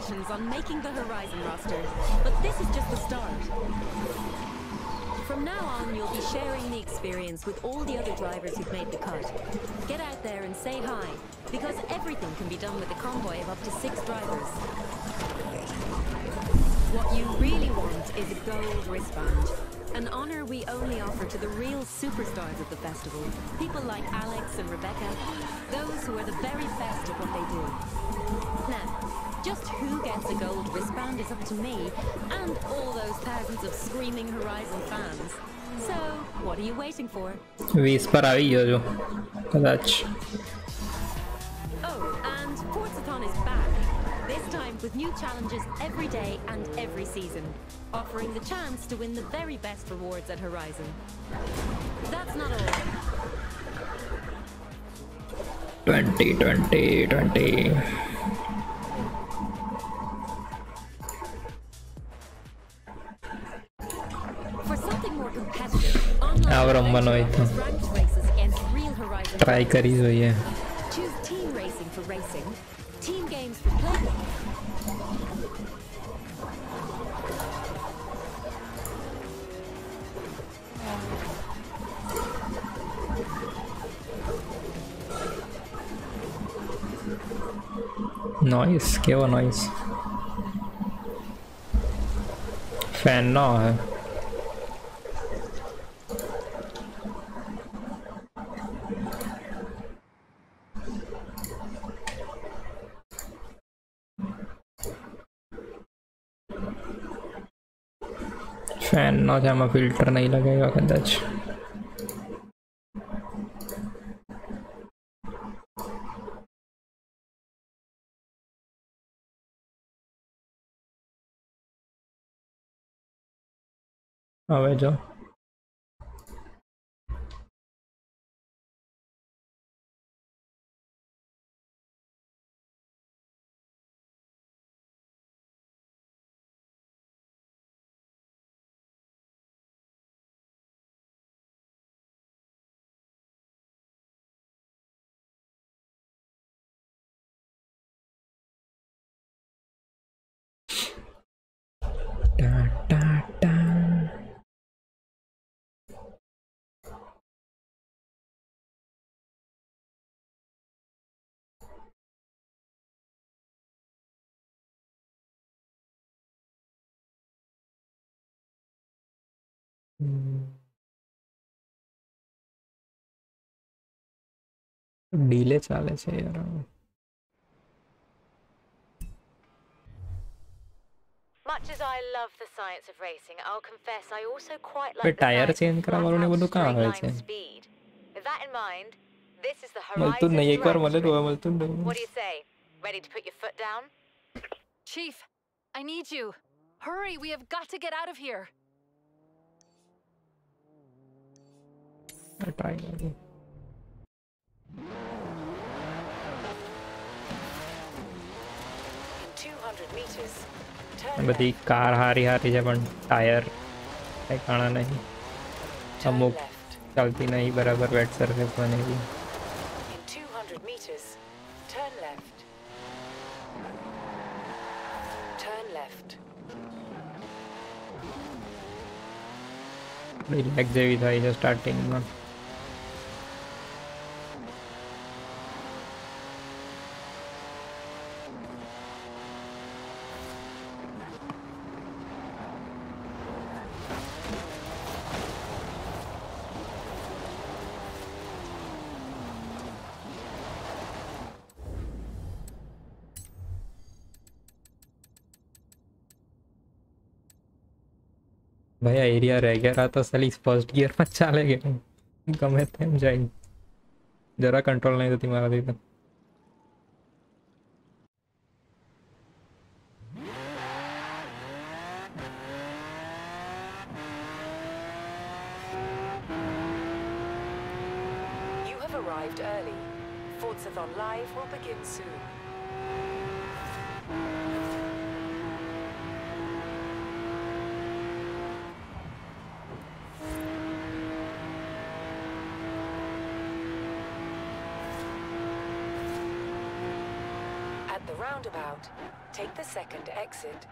congratulations on making the Horizon roster, but this is just the start. From now on, you'll be sharing the experience with all the other drivers who've made the cut. Get out there and say hi, because everything can be done with a convoy of up to 6 drivers. What you really want is a gold wristband, an honor we only offer to the real superstars of the festival. People like Alex and Rebecca, those who are the very best at what they do. Now, just who gets a gold wristband is up to me and all those thousands of screaming Horizon fans. So, what are you waiting for? Whisper આવી ગયો જો કદાચ. Oh, and Forzathon is back. This time with new challenges every day and every season, offering the chance to win the very best rewards at Horizon. That's not all. 20. For something more competitive, online ranked races against real Horizon. Try કરી જોઈએ. Choose team racing for racing, team games for playing. Noise, કેવો noise. Fan ન હોય. Fan નો છે આમાં filter નહીં લગાવ્યા કદાચ. હવે જો ડીલે ચાલે છે યાર. Much as I love the science of racing, I'll confess I also quite like the tyre science change of કરાવવાનું ને બધું કાં હોય છે. straight-line speed. With that in mind, this is the મળતું Horizon નહીં એકવાર Drag મળે તો Strip. મળતું નહીં. What do you say? Ready to put your foot down? Chief, I need you. Hurry, we have got to get out of here. Try કરી. 200 meters. બધી car હારી છે પણ ટાયર કઈ કાણા નહીં. અમુક ચાલતી નહીં બરાબર વેટ સરફેસ બનેલી. In 200 meters, turn left. Turn left. Lag જેવી થાય છે સ્ટાર્ટિંગમાં. ભાઈ આ એરિયા રહી ગયા તો સાલી ફર્સ્ટ ગિયરમાં ચાલે કે ગમે તેમ જાય જરા કંટ્રોલ નહીં થતી મારાથી તો. You have arrived early. Forzathon Live will begin soon. roundabout, take the second exit.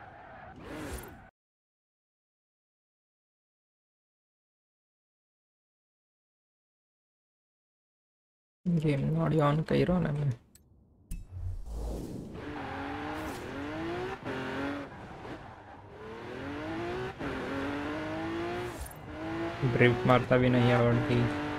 Game नॉडी ऑन करो ना मैं ड्रिफ्ट मारता भी नहीं आवड़ती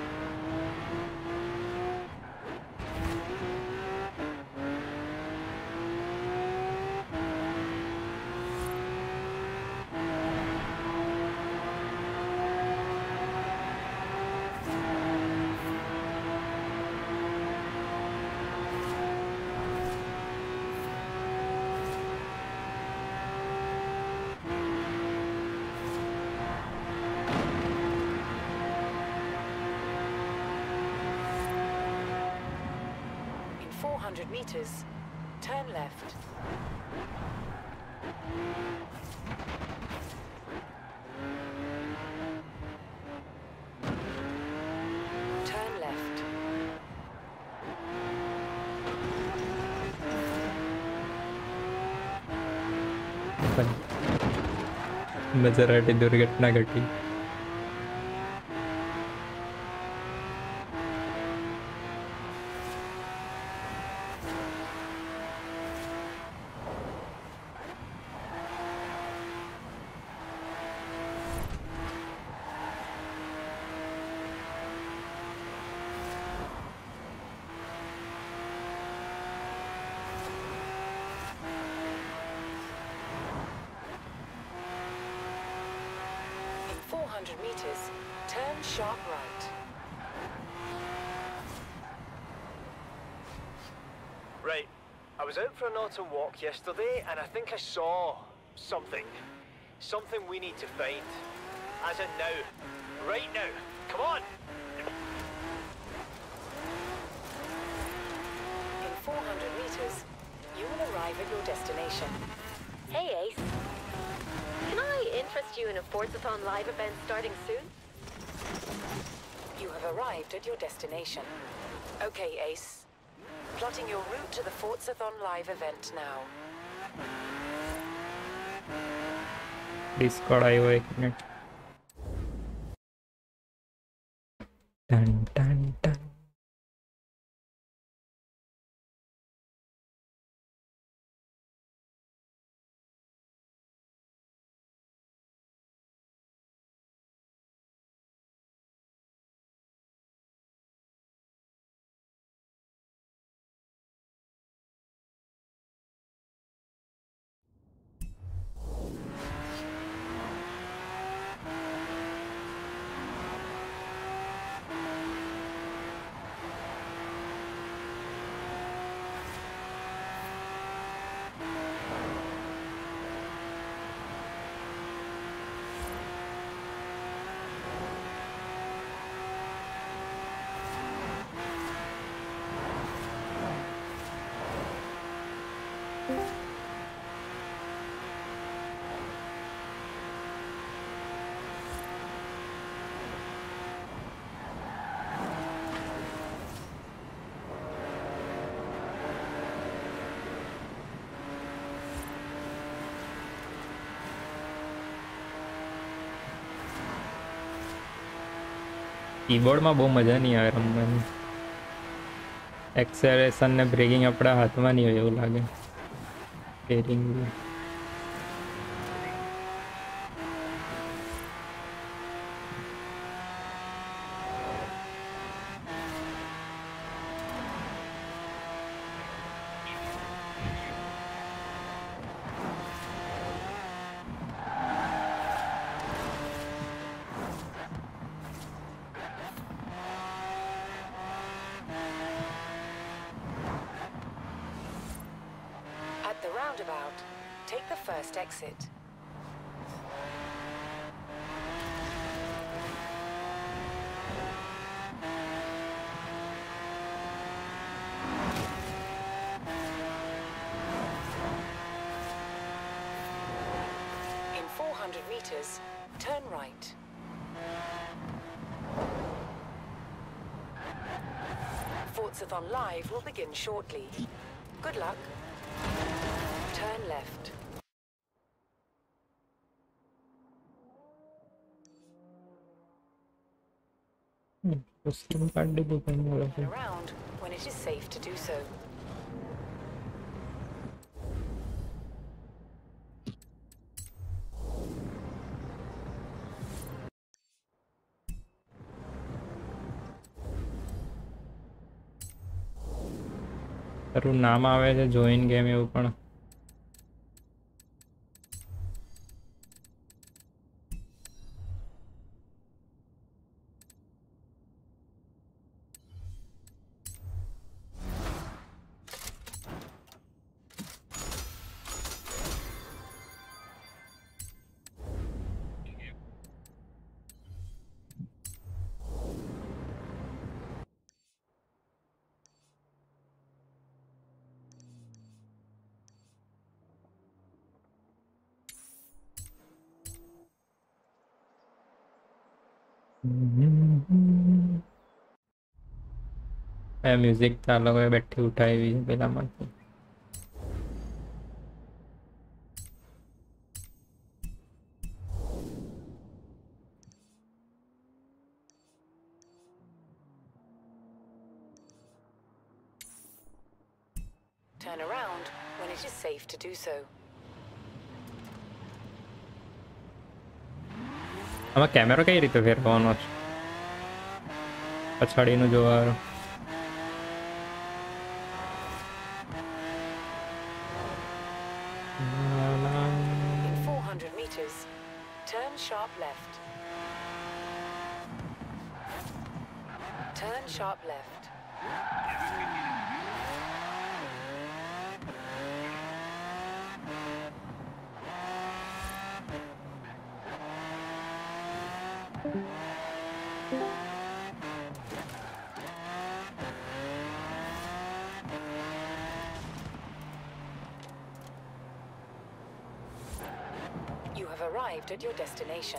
In 400 meters, turn left. Turn left. मजराटी दुर्घटना घटी In 400 meters, turn sharp right. Right. I was out for an autumn walk yesterday, and I think I saw something. Something we need to find. As in now. Right now. Come on! In 400 meters, you will arrive at your destination. Hey, Ace. Can I interest you in a Forzathon live event starting soon? You have arrived at your destination. Okay, Ace. Plotting your route to the Forzathon live event now. Discord आई हो 1 minute टन टन टन કીબોર્ડમાં બહુ મજા નહીં આવે રમવાની એક્સેલરેશન ને બ્રેકિંગ આપણા હાથમાં નહીં હોય એવું લાગે steering At the roundabout, take the first exit. In 400 meters, turn right. Forzathon Live will begin shortly. Good luck. Turn left. उसकी कार्ड भी करने वाला Turn था। around when it is safe to do so. તારું નામ આવે છે join game એવું પણ મ્યુઝિક તો આ લોકોએ બેઠી ઉઠાવી છે પેલામાંથી Turn around when it is safe to do so. આમાં કેમેરો કઈ રીતે ફેરવવાનો છે પછાડીનું જોવાનું In 400 meters, turn sharp left. Turn sharp left. You have arrived at your destination.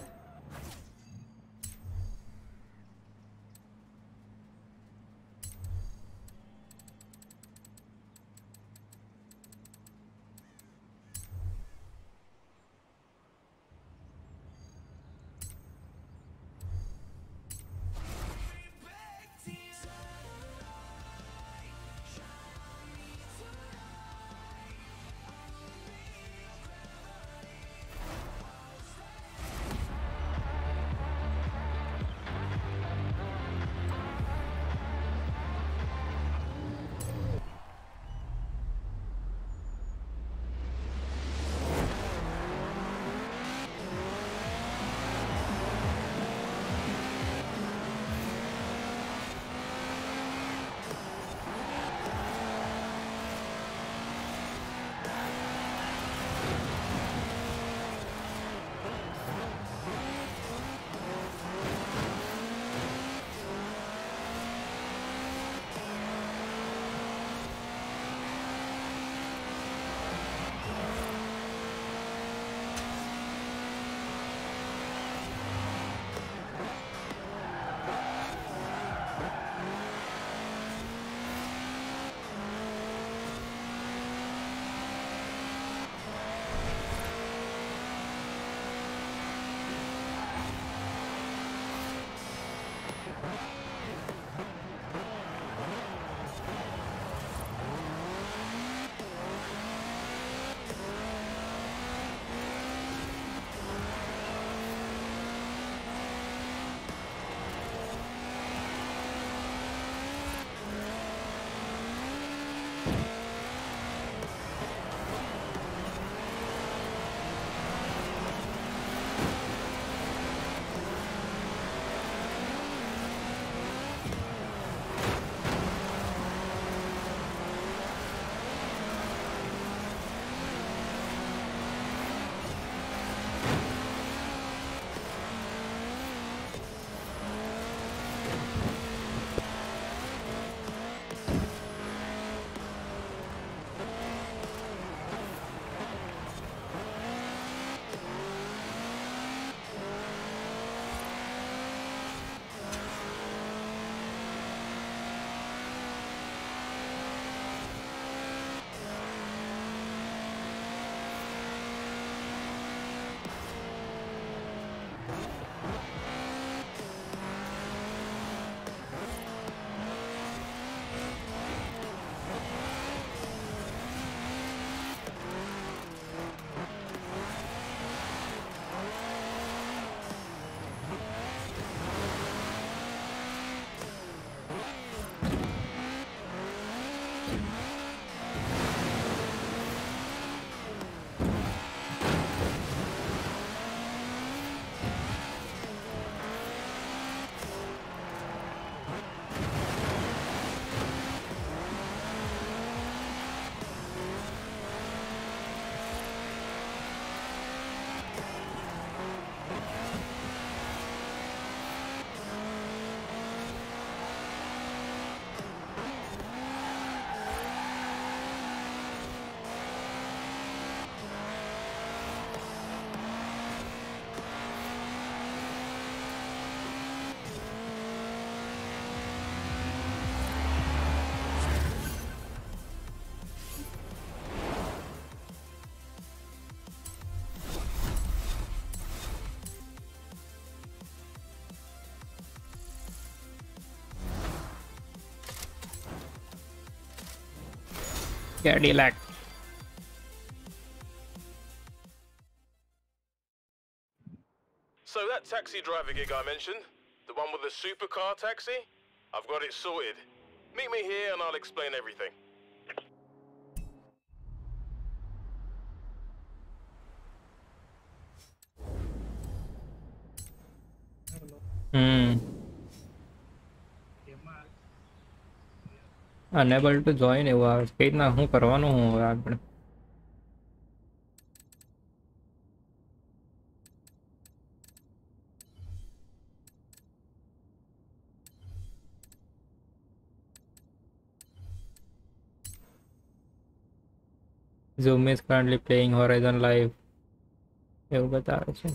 Cadillac. So that taxi driver gig I mentioned, the one with the supercar taxi, I've got it sorted. Meet me here and I'll explain everything. Unable to join એવા કઈ રીતના હું કરવાનું હું હવે આગળ Zoom is currently playing Horizon Live એવું બતાવે છે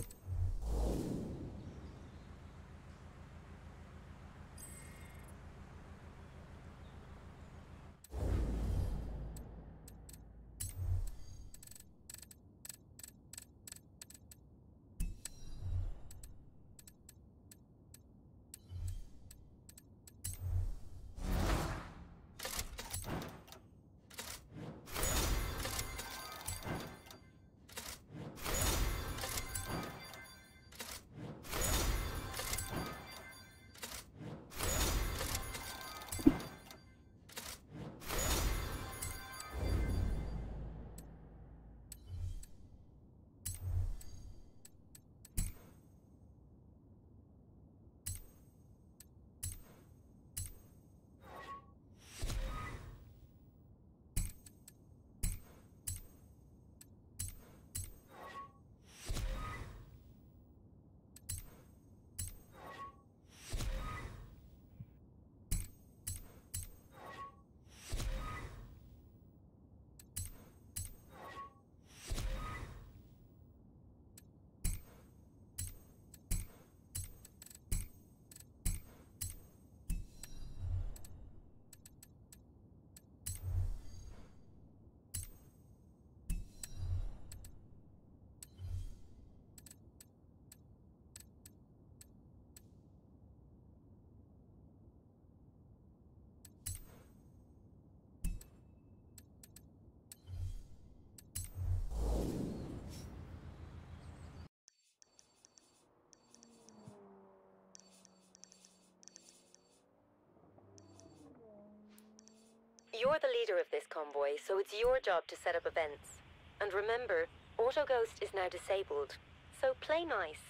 You're the leader of this convoy, so it's your job to set up events. And remember, Autoghost is now disabled, so play nice.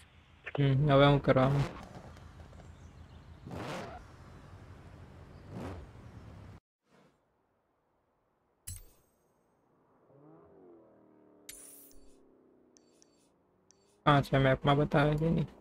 હવે હું કરવાનું છે મેપમાં બતાવે છે નહીં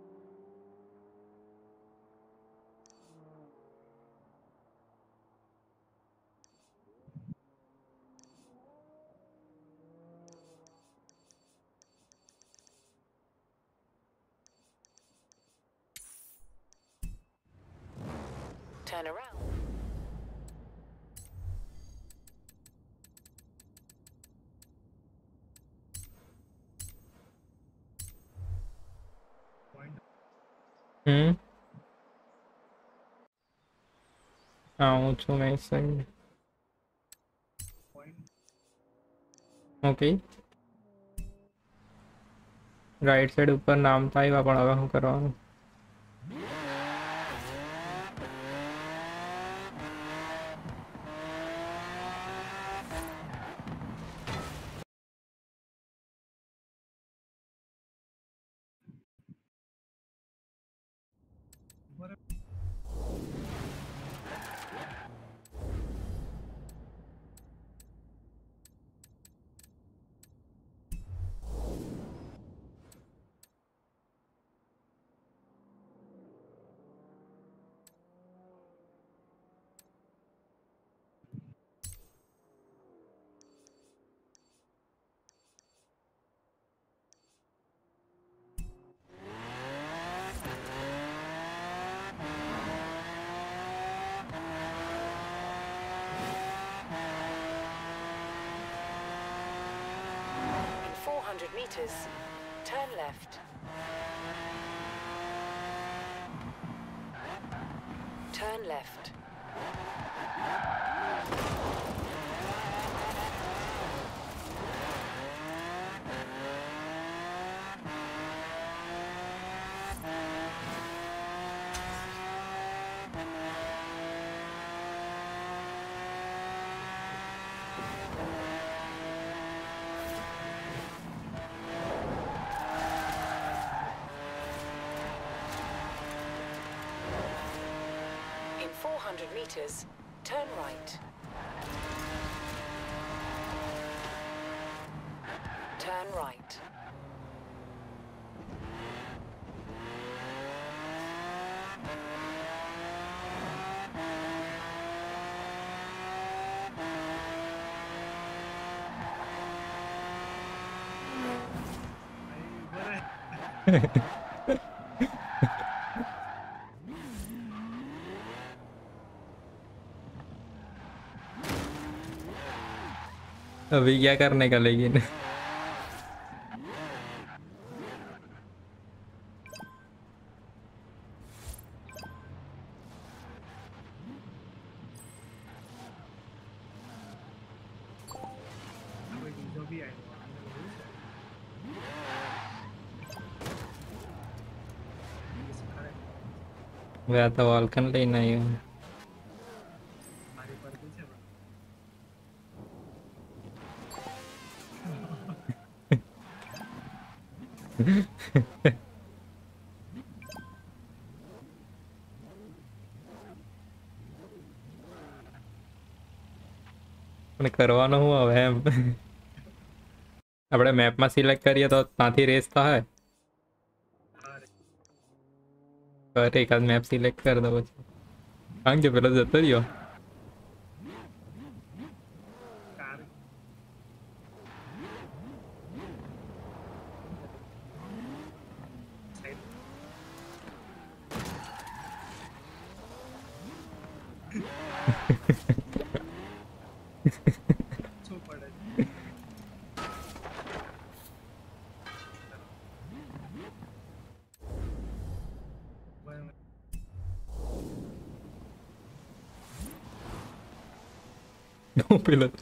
Turn around. હું છું મેં સાઈડ ઓકે રાઈટ સાઈડ ઉપર નામ તો આવ્યા પણ હવે શું કરવાનું Meters. Turn left. Turn left. 400 meters, turn right. Turn right. अभी क्या करने का लेकिन मैं तो वॉल्कन लेना ही हूँ। પણ કરવાનો હું હવે એમ આપણે મેપમાં સિલેક્ટ કરીએ તો ત્યાંથી રેસ થાય અરે એકાદ મેપ સિલેક્ટ કરી દો પછી કારણ કે પેલો જતો રહ્યો No pilot.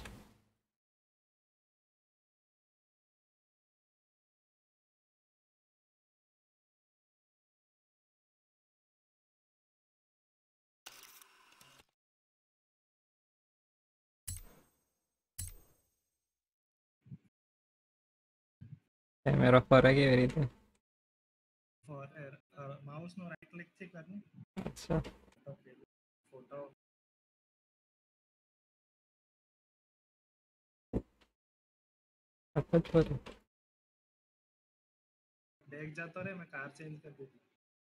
Camera ફરે કેવી રીતે માઉસ નો રાઈટ ક્લિક થી કરને અચ્છા ફોટો apa छोरे बैग जाता रे मैं कार चेंज कर दी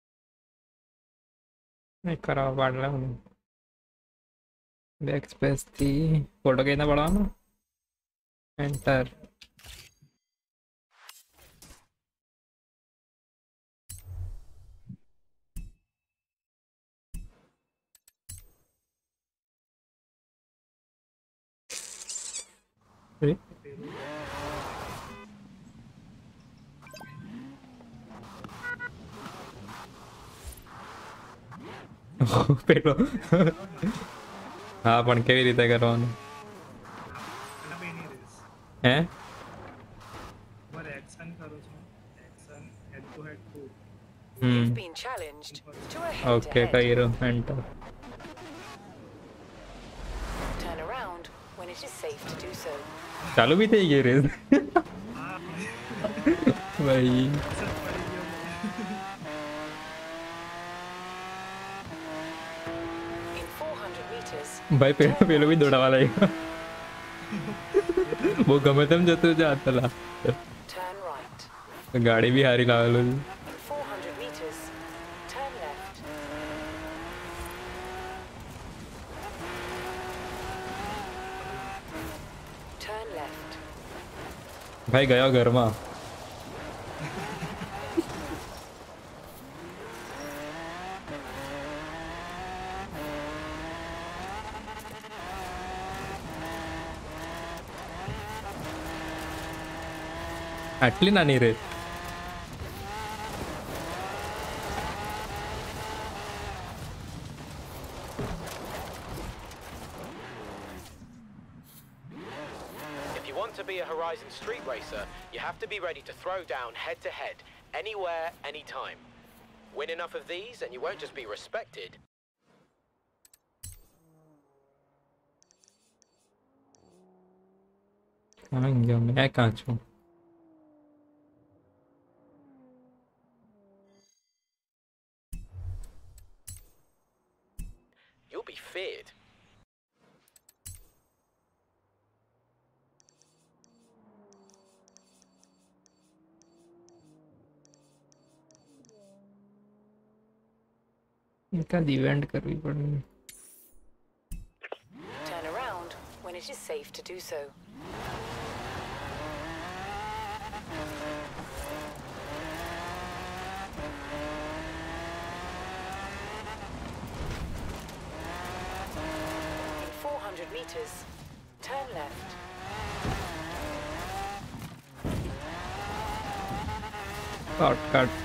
नहीं करा पाडला हूँ बैक स्पेस थी फोटो कितना बड़ा ना एंटर પેલો હા પણ કેવી રીતે કરવાનું હે પર એક્શન કરું છું action head to head to You've been challenged to a okay head-to-head. કર્યું enter Turn around when it is safe to do so. ચાલુ બી થઈ ગઈ રેસ ભાઈ In 400 meters, ભાઈ પેલો બી દોડાવા લાગ્યો બહુ ગમે તેમ જતું છે આતલા turn right. ગાડી બી હારી લાવેલો છે In 400 meters, turn left. Turn left. ભાઈ ગયો ઘરમાં આટલી નાની race If you want to be a Horizon Street Racer, you have to be ready to throw down head to head, anywhere, anytime. Win enough of these and you won't just be respected. હા ગયો મેં કાં છું You'll we feared. इनका event करनी पड़ेगी. Turn around when it is safe to do so. In 400 meters, turn left. Shortcut.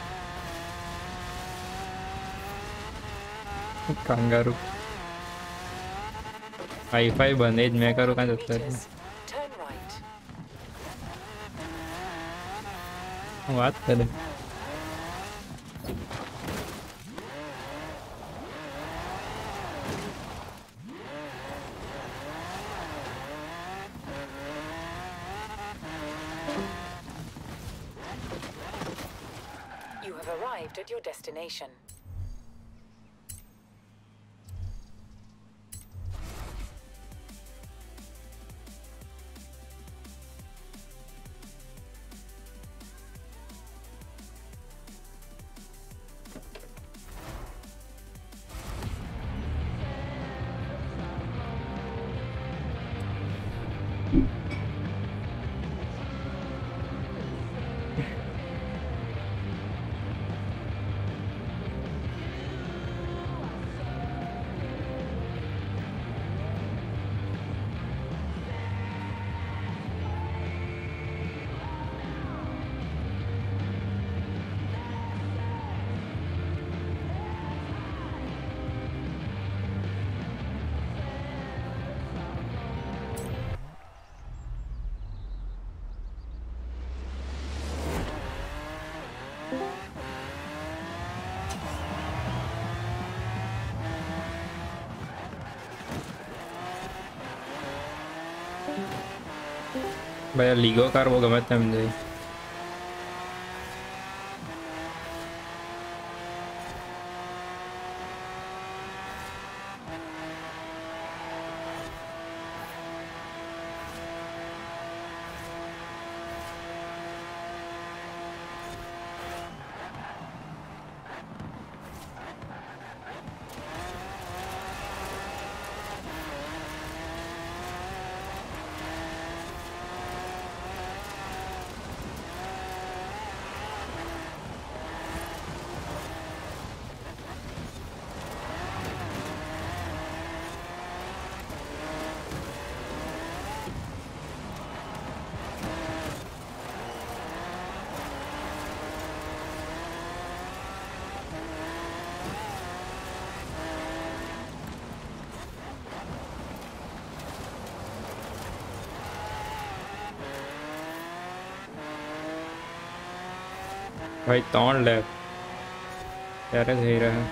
Kangaroo. Hi-Fi बने मैं करूँ कहाँ जाता है? Turn right. बात करें. You have arrived at your destination. Vaya ligo karbo gamet namde. भाई तौन ले यार सही रहा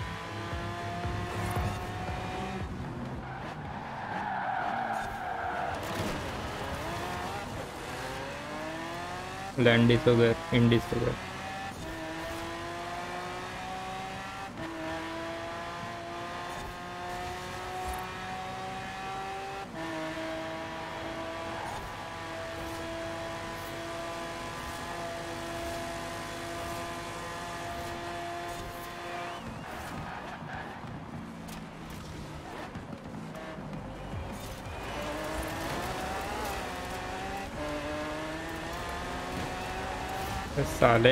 लैंड इस वगैरह इंडिस वगैरह साले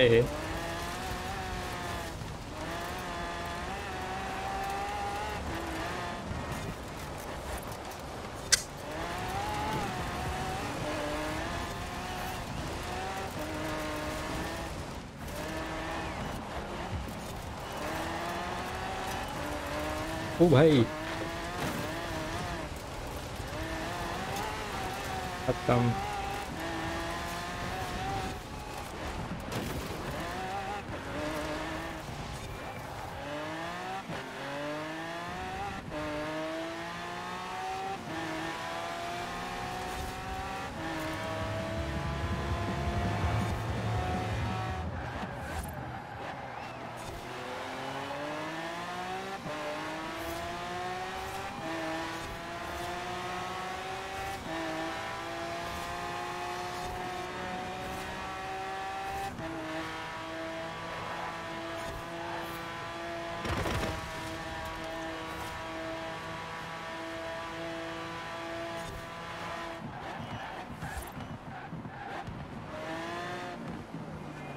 ओ भाई खत्म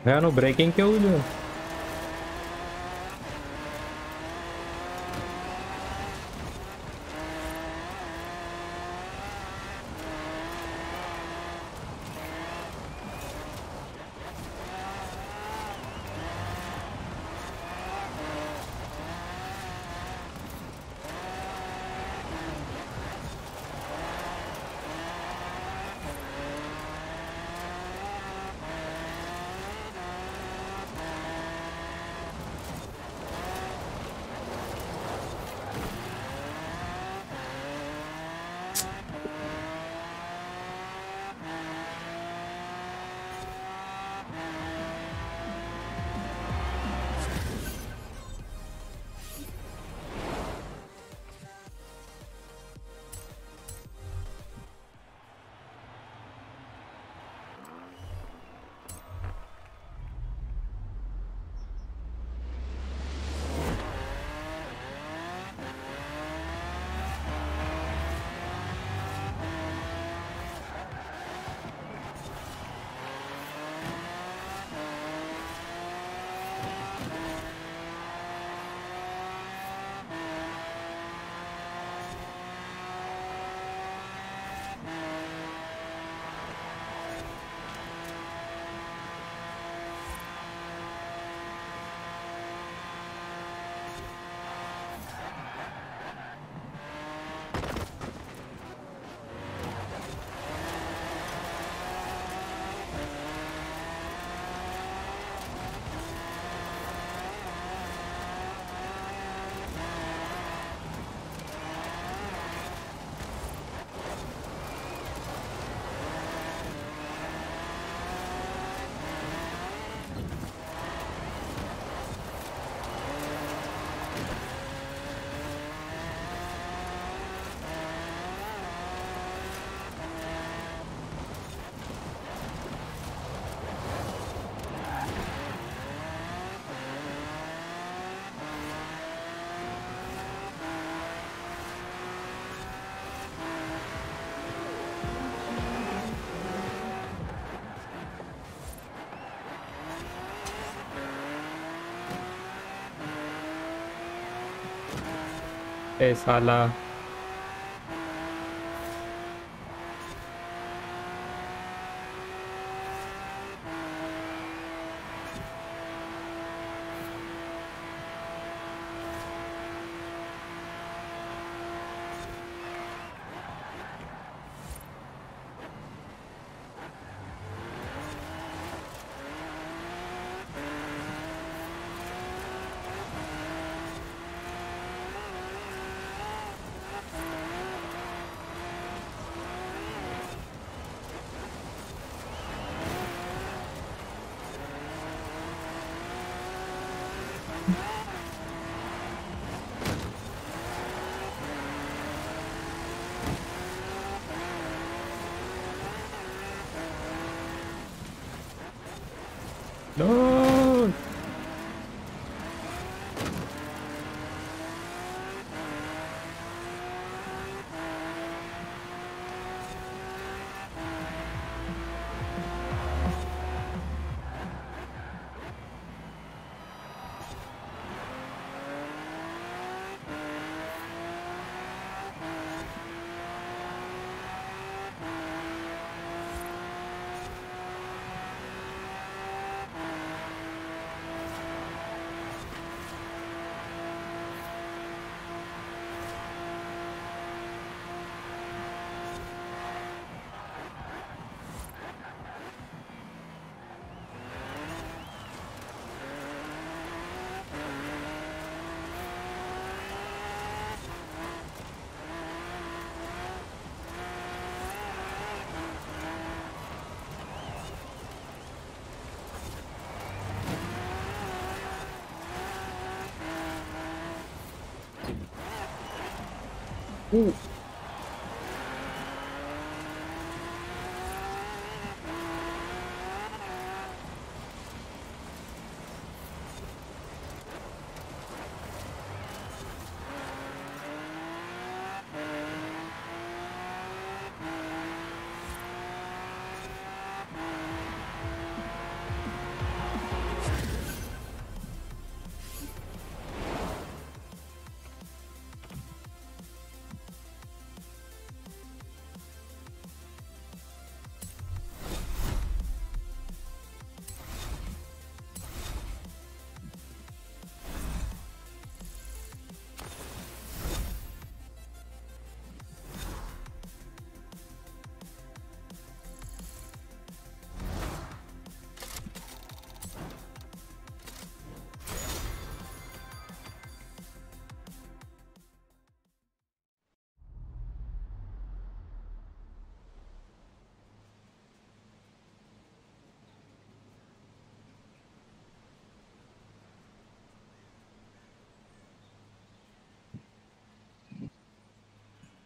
હે આનું બ્રેકિંગ કેવું છે? ए साला no. Ooh.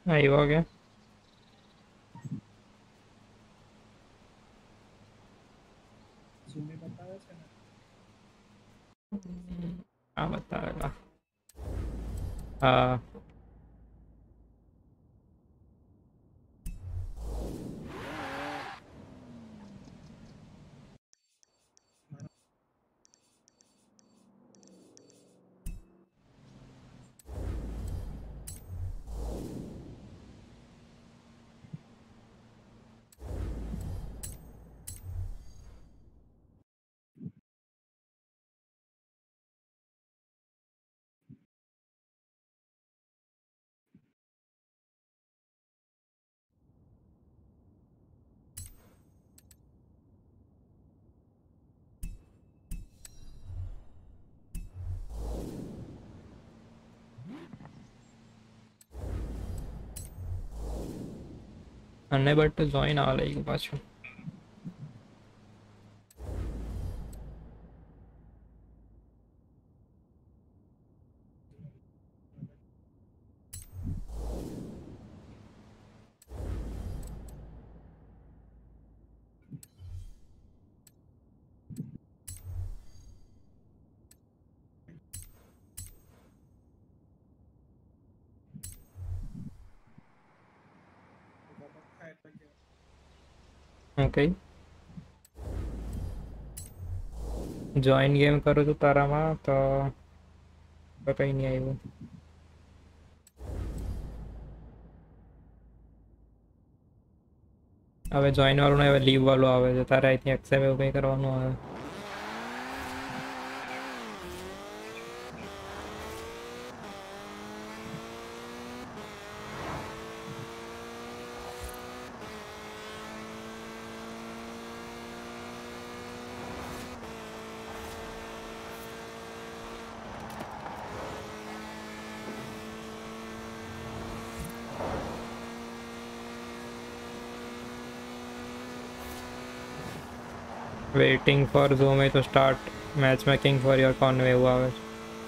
આવ્યો કે ઝૂમે બતાવે છે ને આ બતાવેલા હા અને બટ જોઈન આવવા લઈ ગયું પાછું થાય એટલે કે ઓકે જોઈન ગેમ કરું છું તારામાં તો કઈ નહીં આવ્યું હવે જોઈન વાળું ને હવે લીવ વાળું આવે છે તારે અહીંથી એક્સેપ્ટ એવું કંઈ કરવાનું આવે waiting for Zoom to start matchmaking for your convoy એવું આવે છે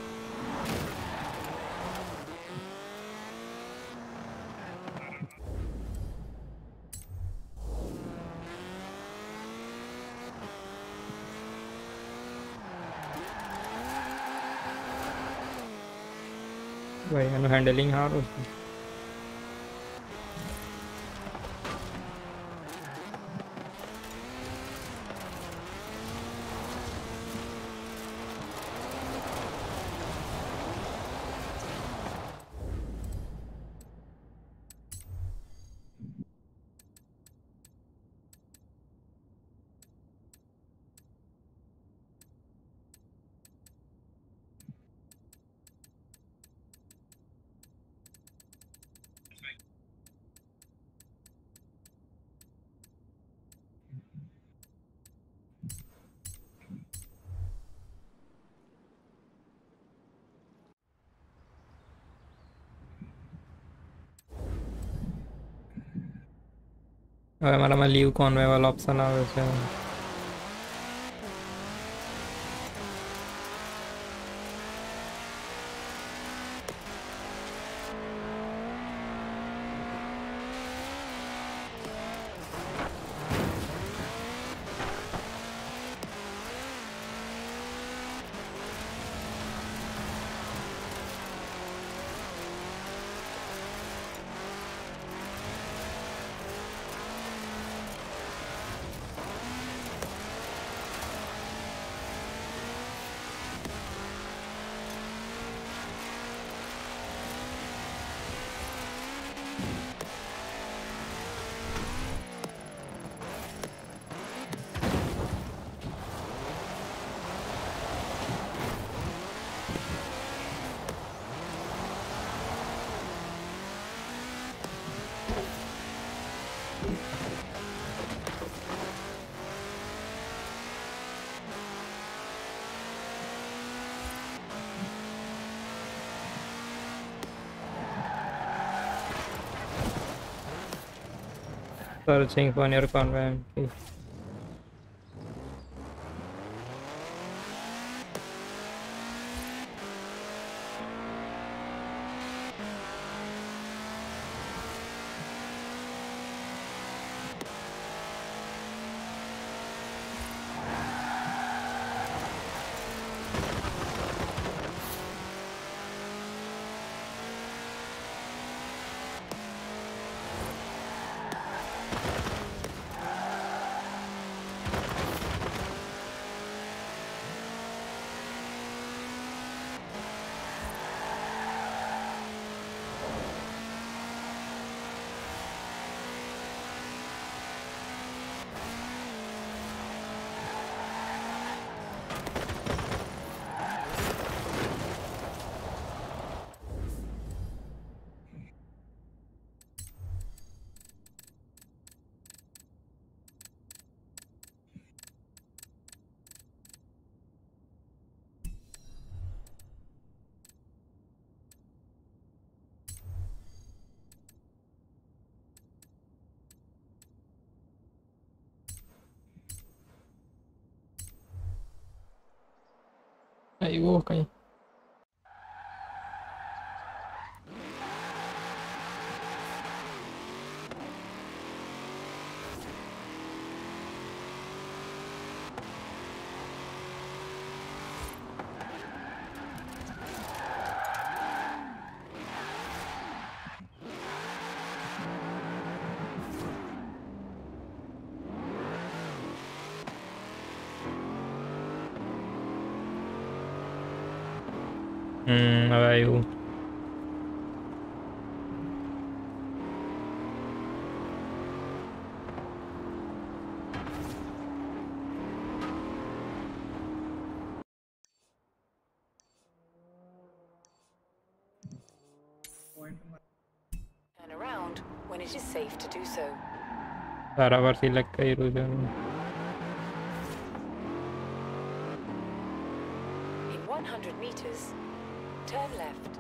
ભાઈ એનું હેન્ડલિંગ સારું છે હવે મારામાં લીવ કોન્વે વાળો ઓપ્શન આવે છે searching for your convoy भाई वो कहीं अब आई हूँ। Turn around when it is safe to do so. सारा बार सिलेक्ट कर ही रुझान In 100 meters, turn left.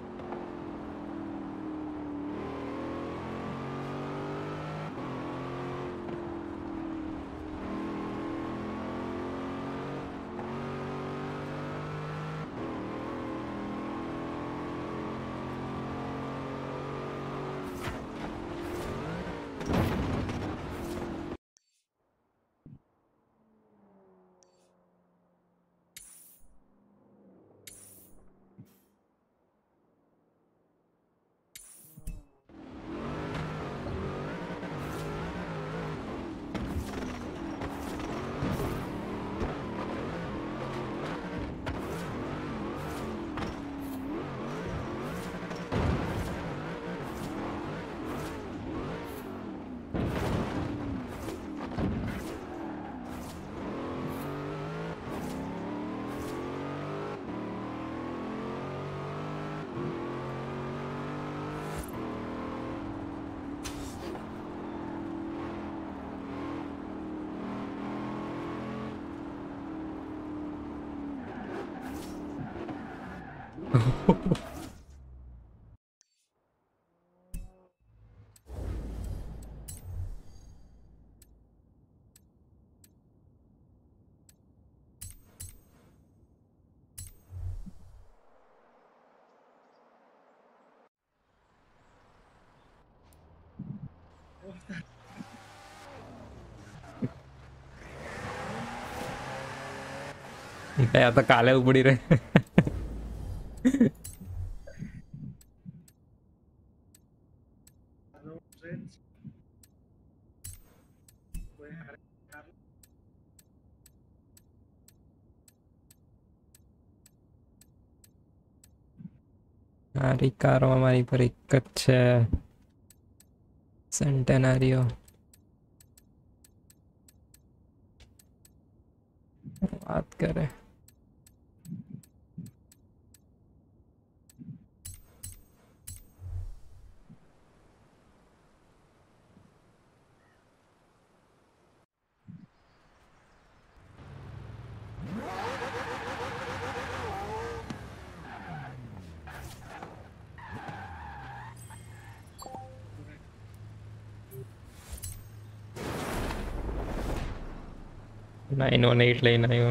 आता काले उपड़ी रहे મારી કારમાં મારી પર એક જ છે સેન્ટેનારીઓ વાત કરે ના એનો નેટ લઈને આવ્યો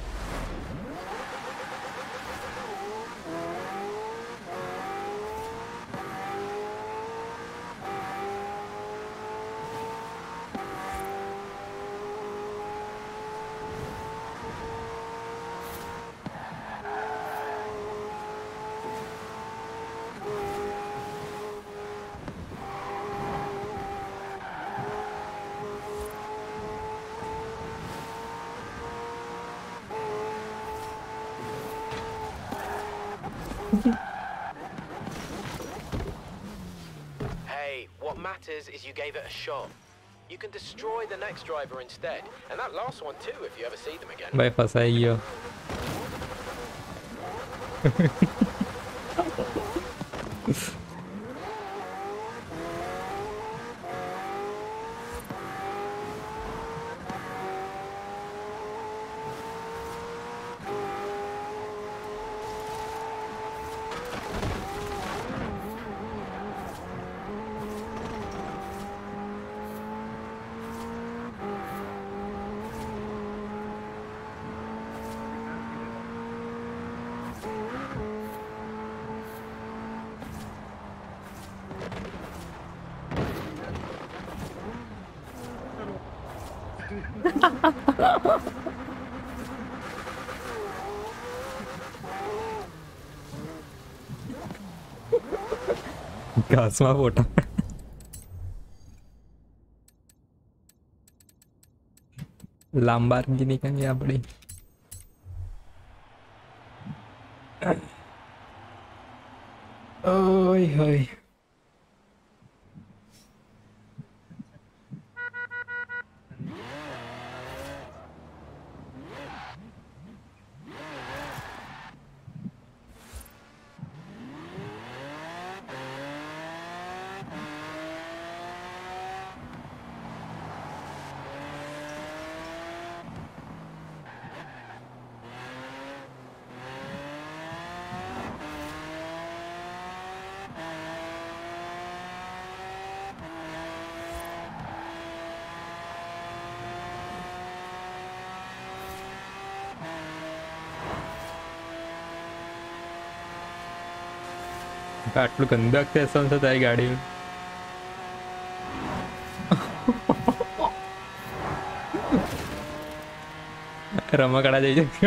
Hey, what matters is you gave it a shot. You can destroy the next driver instead, and that last one too if you ever see them again. ભાઈ ફસાઈ ગયો घासमा फोटा लांबार्गिनी कहीं अपनी ओए होए આટલું ગંદક સેશન છે તારી ગાડી રમકડા જઈ જાય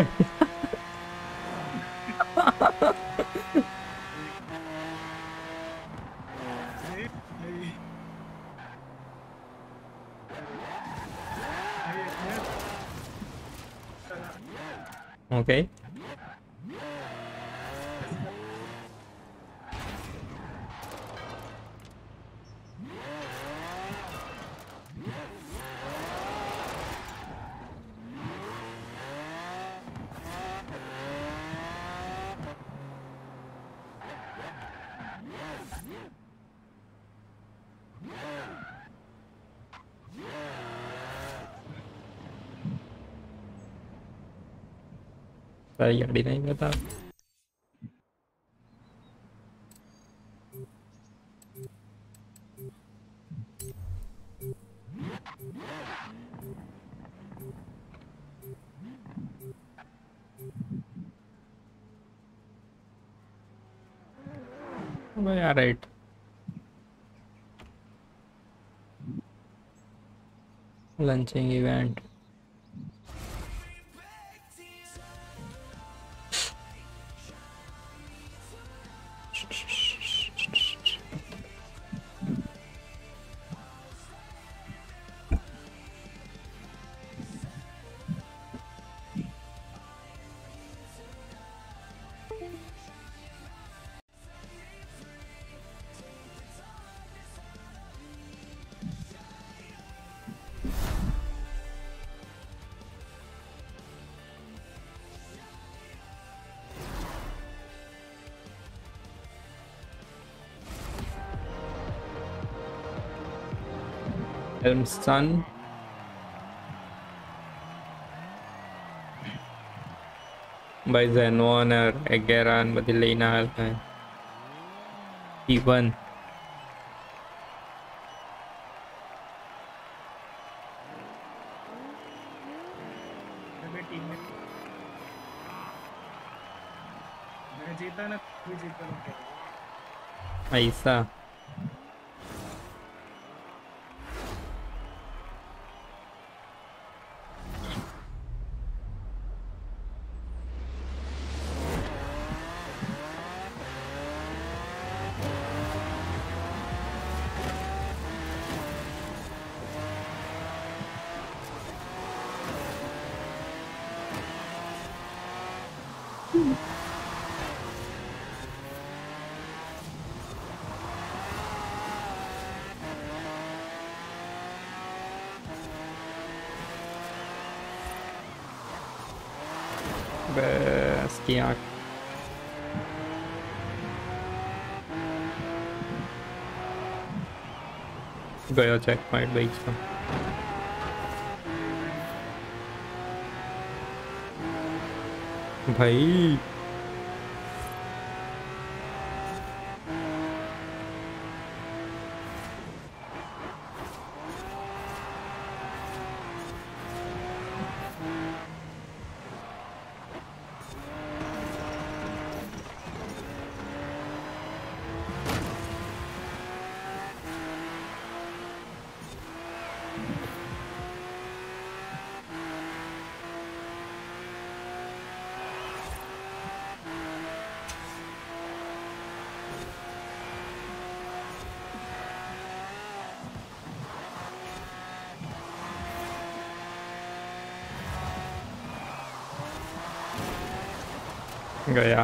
ઓકે તારી ગાડી નહીં બતાવ Yeah, right. Lunching event. Sun. By Zenon or Egeran बदी लेना है T1 जीता ना कोई जीता ऐसा बस की आँख गया चेक पॉइंट बीच का भाई गया।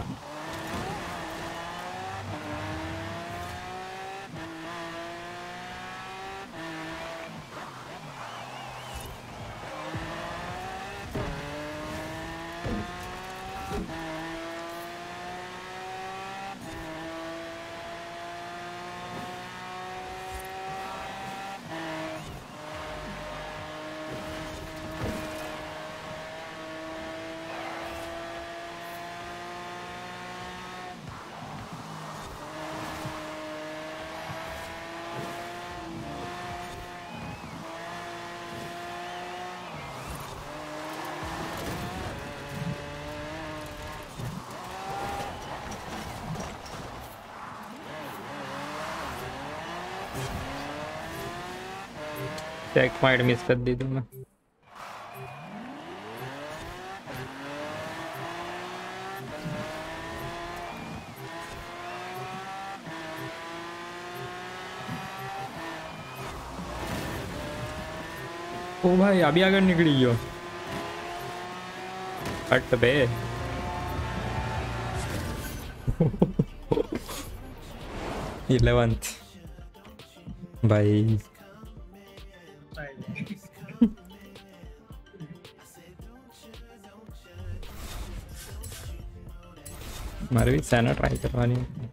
चेक पॉइंट मिस कर दी तुमने। ओ भाई अभी आगे निकली हो हट बे। 11th भाई हमारे भी सेना ट्राई करवानी है।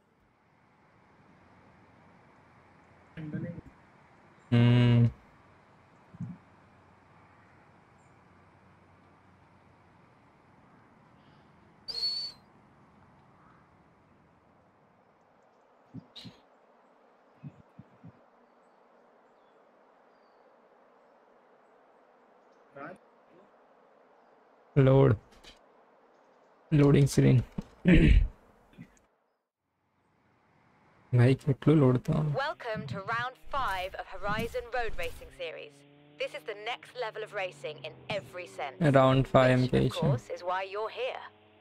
लोडिंग स्क्रीन भाई કેટલું લોડ था। Welcome to round 5 of Horizon Road Racing Series. This is the next level of racing in every sense. Round 5 Which, of course, is why you're here.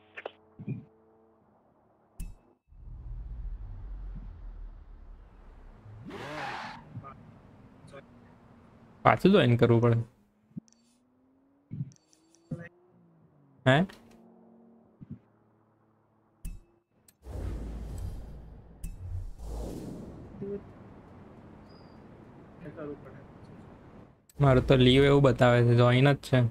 પાછું જોઈન કરવું પડે હે। મારું તો લીવ એવું બતાવે છે જોઈન જ છે।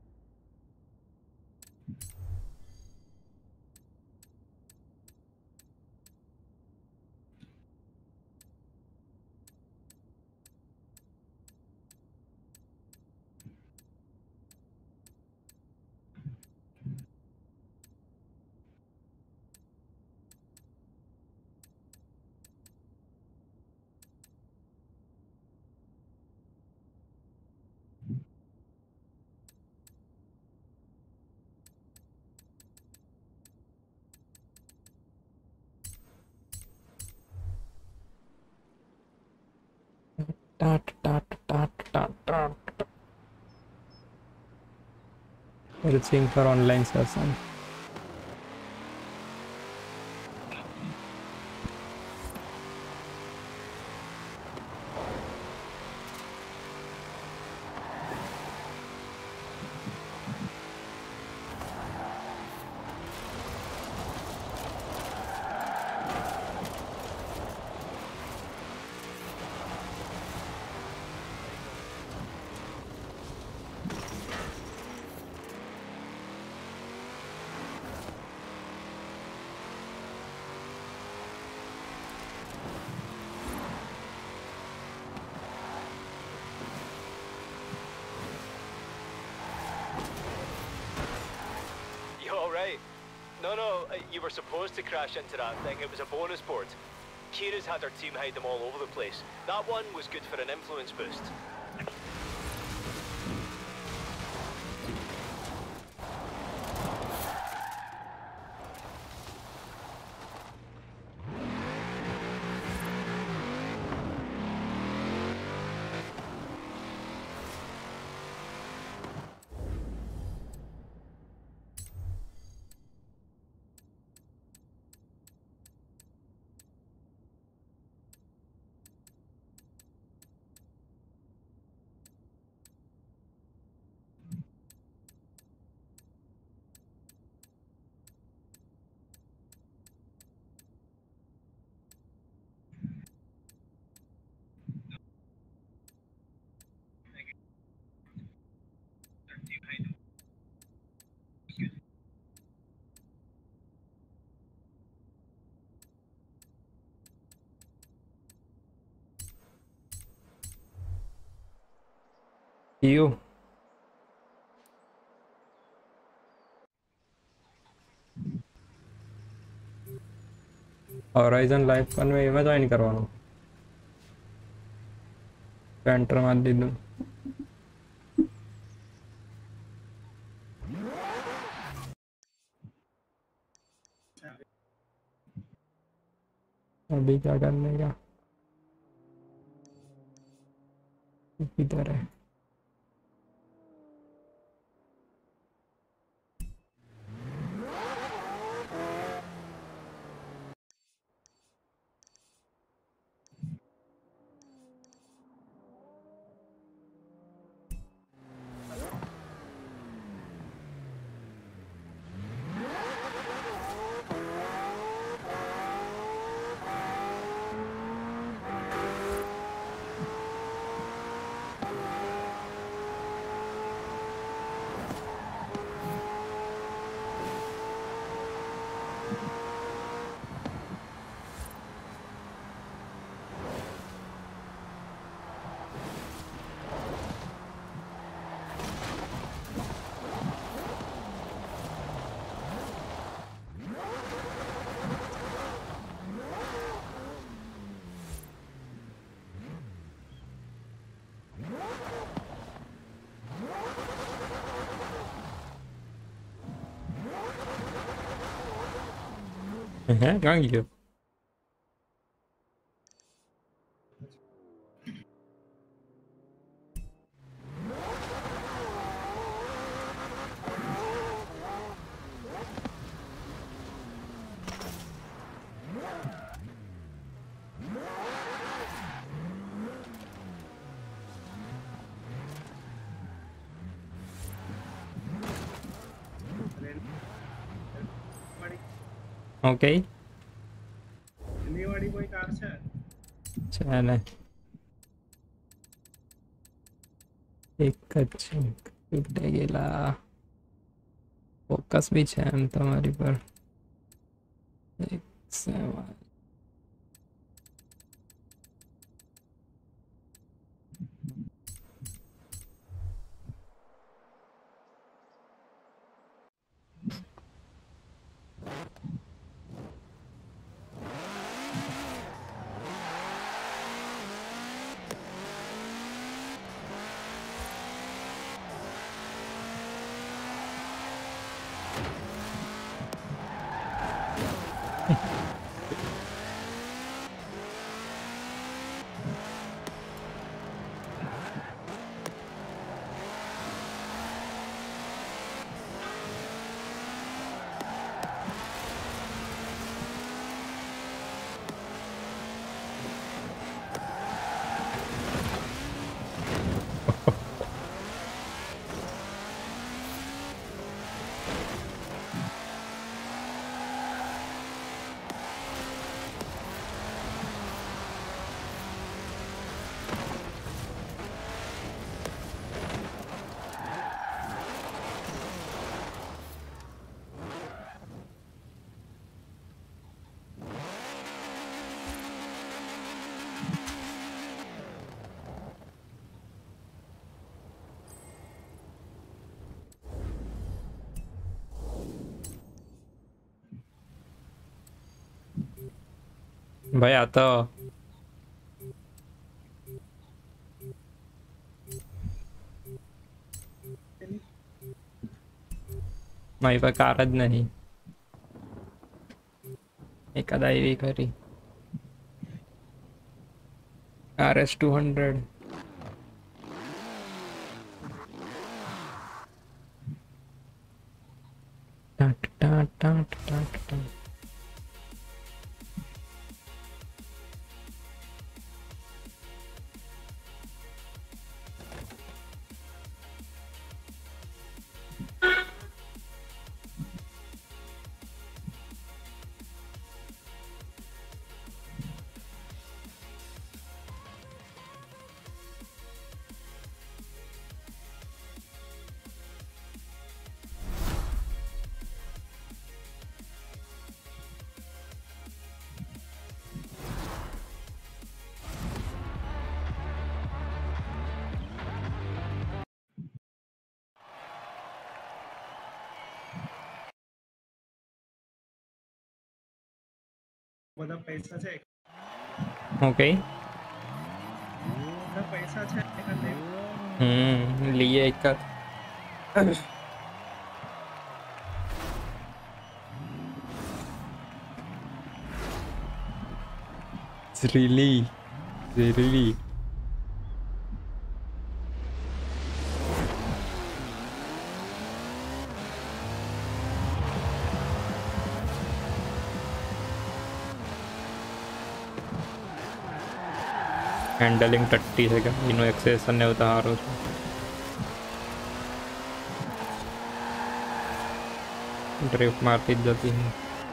Searching for online session. You were supposed to crash into that thing. It was a bonus board. Kira's had her team hide them all over the place. That one was good for an influence boost. You. Horizon Live Con में मैं join करवाऊँ enter मार दी दूँ अभी क्या करने का किधर है हैं कहाँ गई हो ओके दिल्ली वाली कोई कार છે चल एक छूटे गेला फोकस भी છે એમ તમારી પર એક સેવા भाई आता मारी पर कार ज नहीं एखादा एवी खरी RS 200 टाट टाट टाट टाट टाट બધા પૈસા છે ઓકે બધા પૈસા છે એટલે लिए एक का really हैंडलिंग टट्टी है क्या इनो एक्सेस ने उतारो ड्रिफ्ट मारती जाती है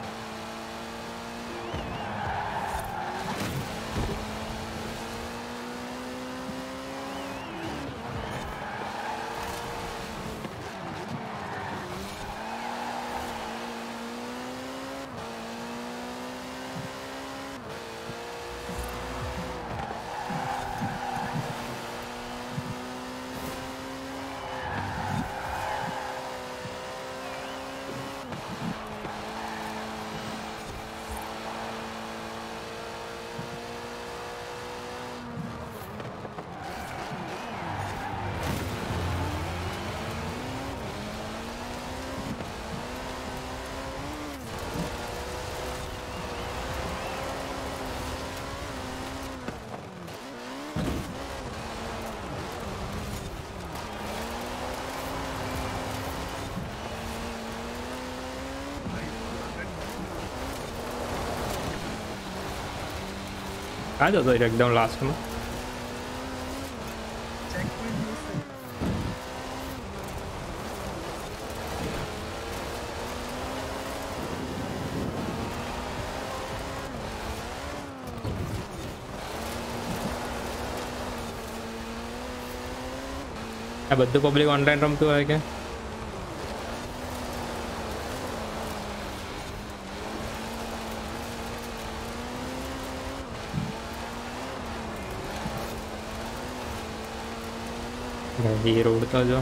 कहाँ जाता है एकदम लास्ट में ચેક પોઈન્ટ યુઝ કરે આ બધું પબ્લિક ઓનલાઈન રમતું હોય કે भाई रोड तो जो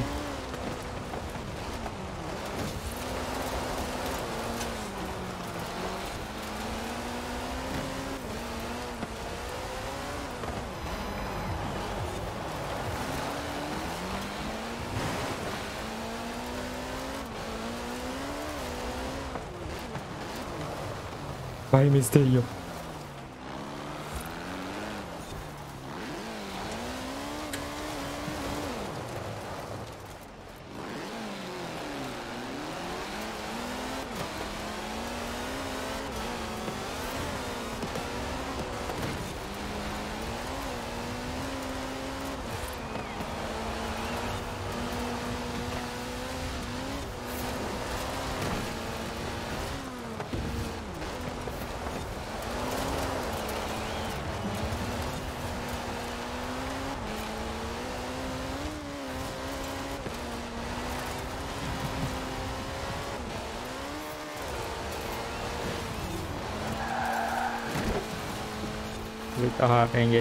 भाई मिस्टर यो तो हारेंगे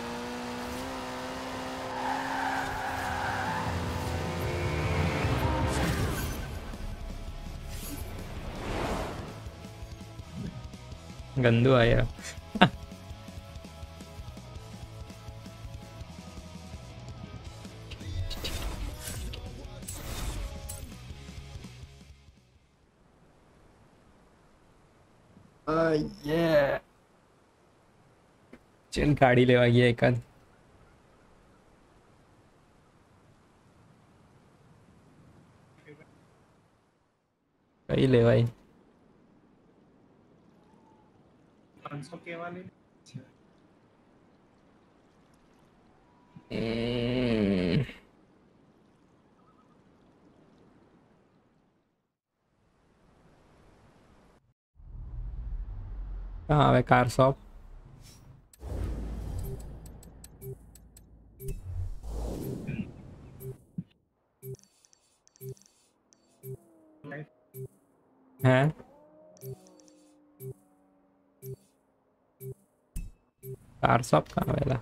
गंदू आया yeah चल गाड़ी लेवा गया एक आध कहीं ले भाई 500 के वाली कहाँ है कार शॉप है कार शॉप कहाँ वेला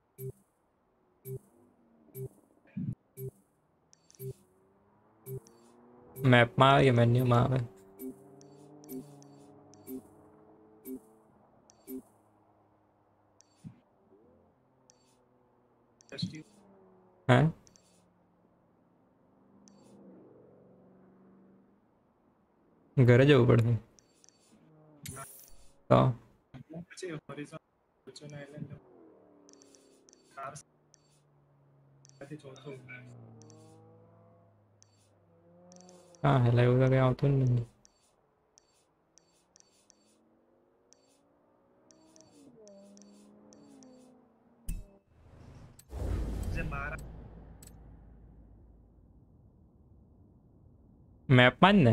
मैप में આવે કે મેન્યુ માં આવે फेस्टिवल हैं ઘરે જવું પડશે તો પછી હોરિઝોન ફોર્ચ્યુન આઇલેન્ડ કાર્સ માંથી ચોથું હા એટલે એવું તો કંઈ આવતું જ નથી જે 12 મેપમાં જ ને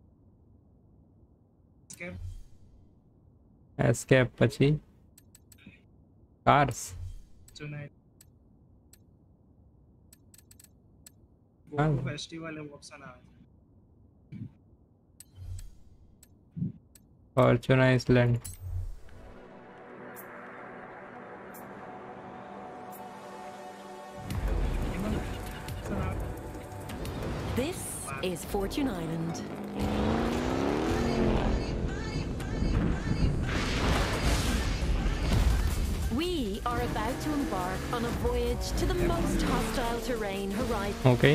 સ્કેપ એસ્કેપ પછી કાર્સ ફોર્ચ્યુન હા આઇલેન્ડ ફેસ્ટિવલ એવું ઓપ્શન આવે ફોર્ચ્યુન આઇસલેન્ડ એમાં option આવે This is Fortune Island. We are about to embark on a voyage to the most hostile terrain horizon. Okay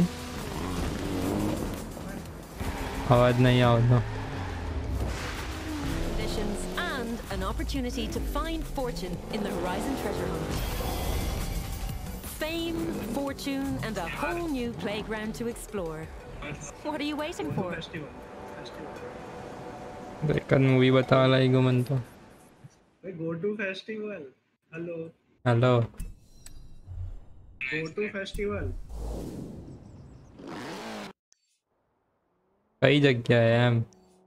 અવાજ નહીં આવતો Missions and an opportunity to find fortune in the Horizon treasure hunt. Fame, fortune, and a whole new playground to explore. What are you waiting for? Festival એક જ movie બતાવવા લાગી ગયો મને તો ભાઈ go to festival hello hello go to festival કઈ જગ્યાએ એમ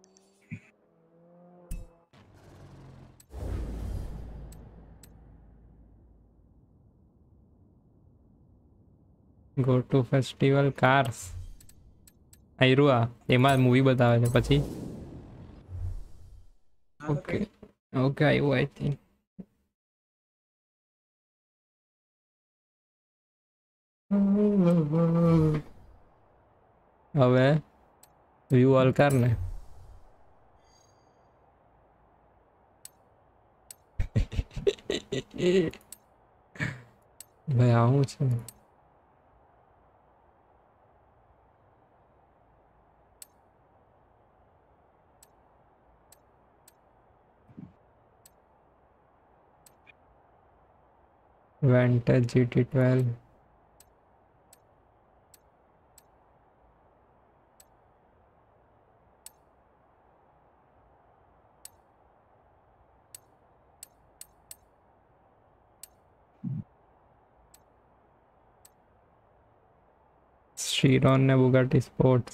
ગો ટુ ફેસ્ટિવલ કાર્સ આયરું આ એમાં મૂવી બતાવે છે પછી ઓકે ઓકે આવ્યું આઈ થિંક હવે વ્યૂ ઓલ કર ને ભાઈ આવું છે Vantage GT12 Chiron ને Bugatti Sports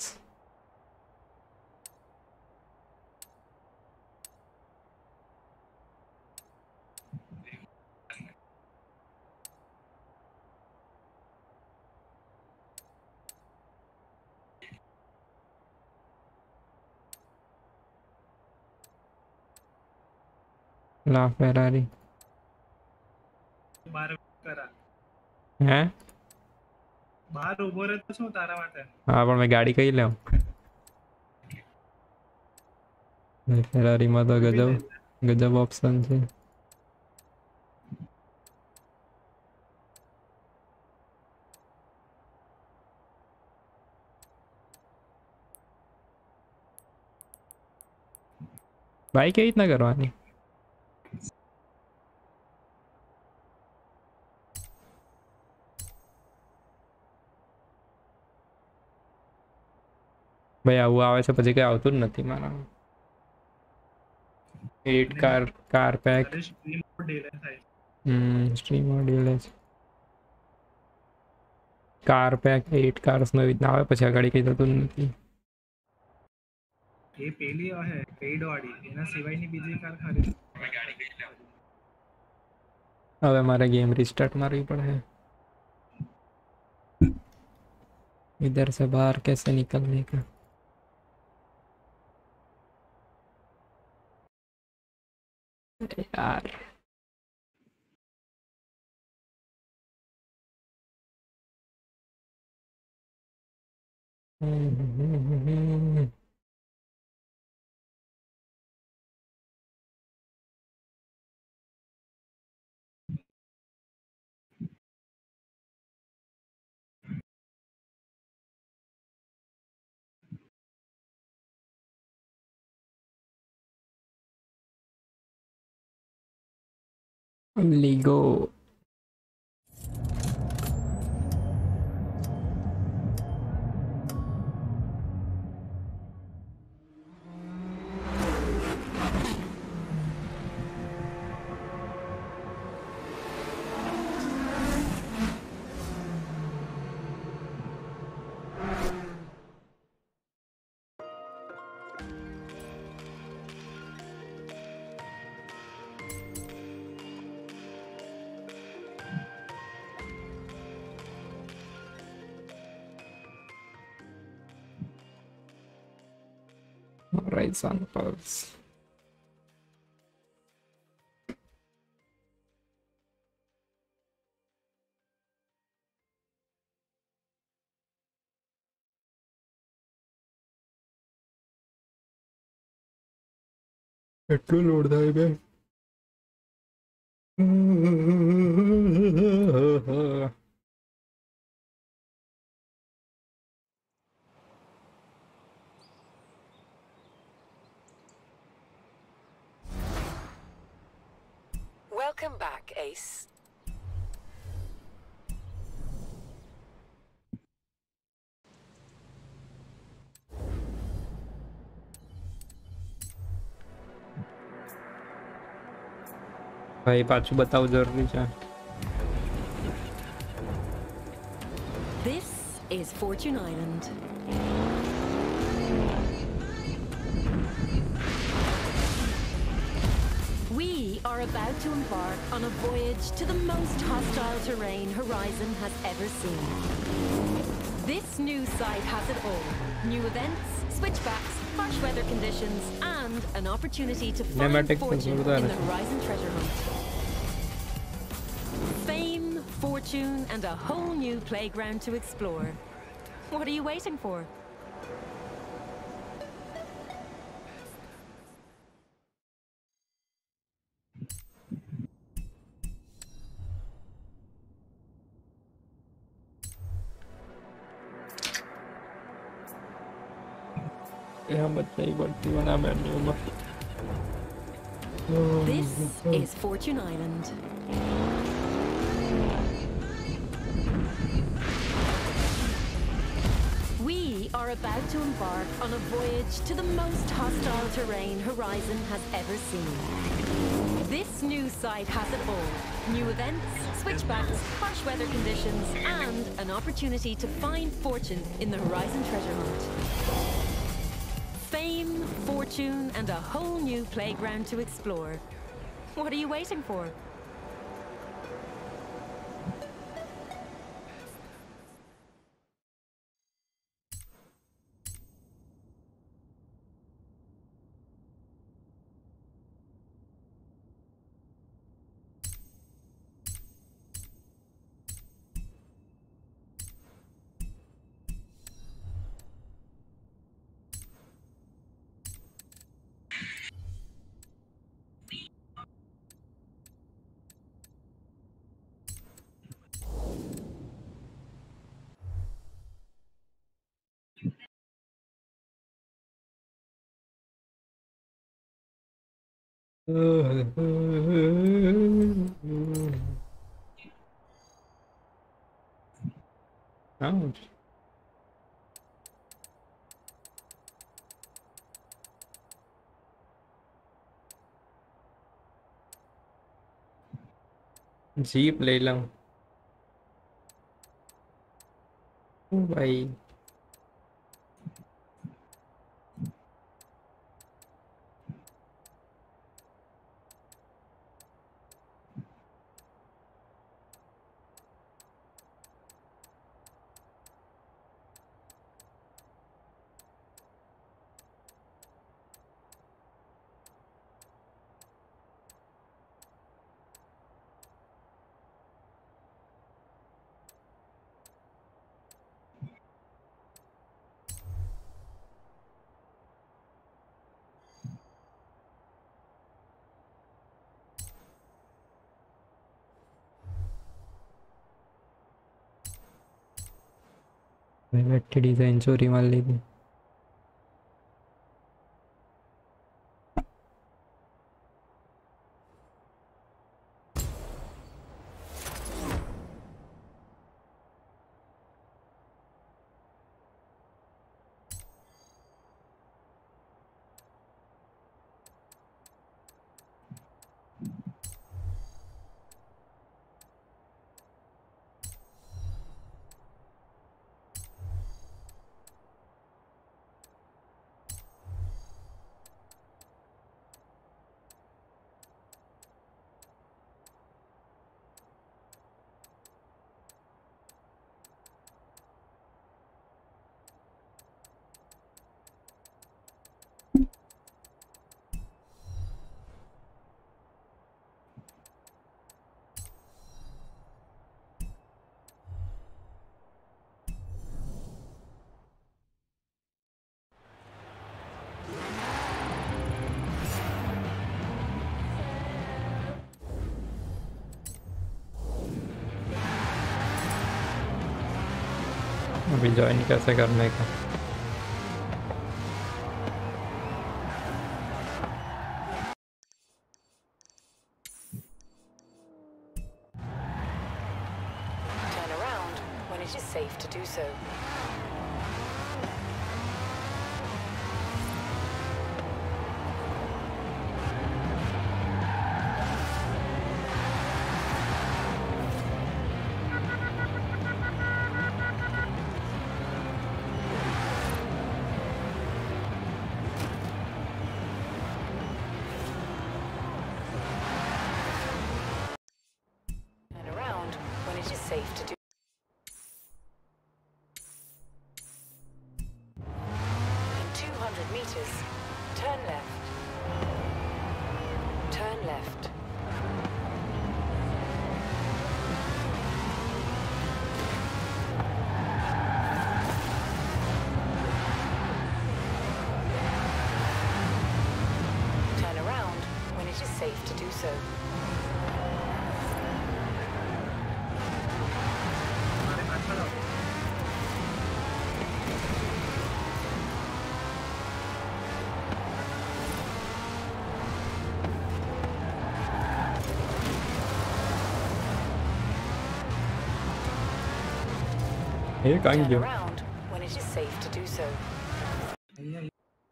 La Ferrari બહાર કરા હે બહાર ઉભો રહેતો છું તારા માટે હા પણ મેં ગાડી કઈ લઉં ફેરારીમાં તો ગજબ ગજબ ઓપ્શન છે બાઈક કેવી રીતના કરવાની ભાઈ આવું આવે છે પછી કઈ આવતું જ નથી મારા 8 કાર પેક તારે સ્ટ્રીમ ડીલે થાય સ્ટ્રીમ મોડ્યુલ છે કાર પેક 8 કાર્સ નો રીતના આવે પછી આગળ કઈ થતું જ નથી એ પેલી હે પેઈડ વાળી એના સિવાયની બીજી કાર ખરીદ હવે મારે ગેમ રીસ્ટાર્ટ મારવી પડે इधर से बाहर कैसे निकलने का यार Lego Horizon Pulse. Petrol load था ये Welcome back, Ace. ભાઈ પાછું બતાવ જરૂરી છે. This is Fortune Island. We are about to embark on a voyage to the most hostile terrain Horizon has ever seen. This new site has it all. New events, switchbacks, harsh weather conditions, and an opportunity to find Pneumatic fortune control in the Horizon treasure hunt. Fame, fortune, and a whole new playground to explore. What are you waiting for? यहाँ मत नहीं बढ़ती बना menu में. This is Fortune Island. We are about to embark on a voyage to the most hostile terrain Horizon has ever seen. This new site has it all. New events, switchbacks, harsh weather conditions, and an opportunity to find fortune in the Horizon treasure hunt. Fame, fortune, and a whole new playground to explore. What are you waiting for? Ouch. Jeep ले लूं. ओ भाई बैठी design चोरी मार ली थी. अभी join कैसे करने का? Turn around when it is safe to do so. Turn around when it is safe to do. In 200 meters, turn left. Turn left. Turn around when it is safe to do so. हमारे हाथ में रहो। ये कहाँ Turn गया? around when it is safe to do so. नहीं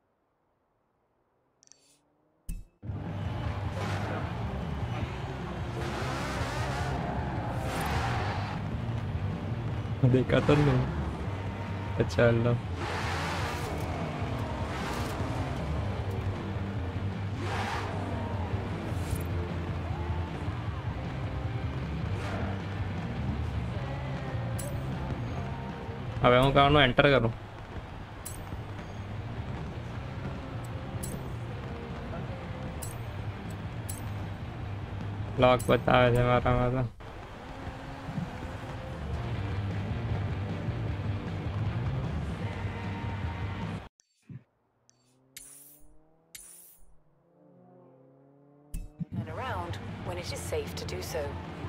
देखा तो नहीं। अच्छा अल्लाह। अब હું કારનો એન્ટર કરું? લોક બતાવે છે મારામાં તો. Turn around when it is safe to do so.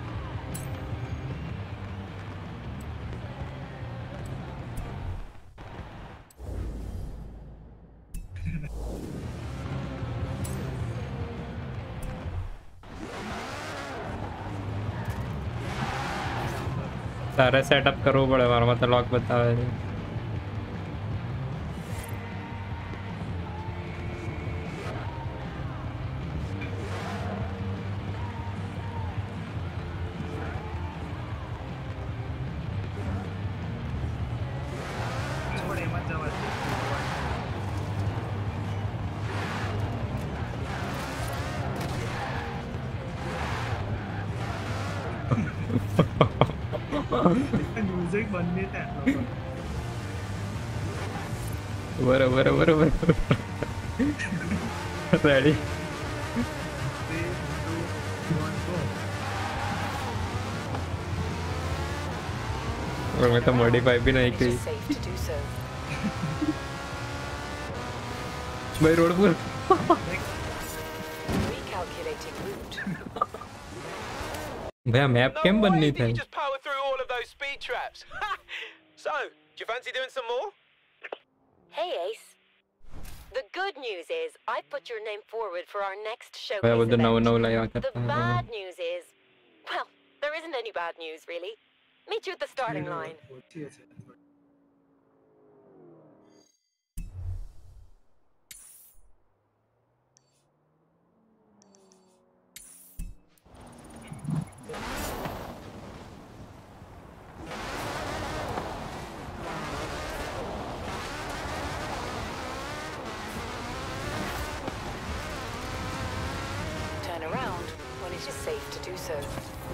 તારે સેટઅપ કરવું પડે, મારામાં તો લોક બતાવે છે. छोड़ मत जावा म्यूजिक बनने था बरोबर बरोबर रेडी. 3, 2, 1 go और मैं तो मॉडिफाई भी नहीं It की is safe to do so. भाई रोड पर. Recalculating route. भैया मैप केम No way बननी did थी? you just power through all of those speed traps. So, do you fancy doing some more? Hey, Ace. The good news is I've put your name forward for our next भैया showcase वो तो नौ event. नौ लगा The करता है. bad news is, well, there isn't any bad news, really. Meet you at the starting line. होती है sir Turn around when it is safe to do so.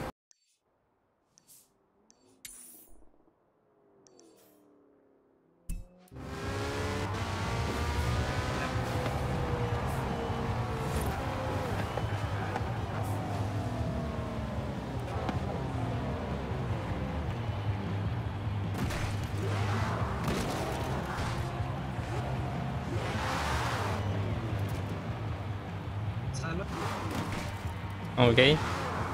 ચાલો okay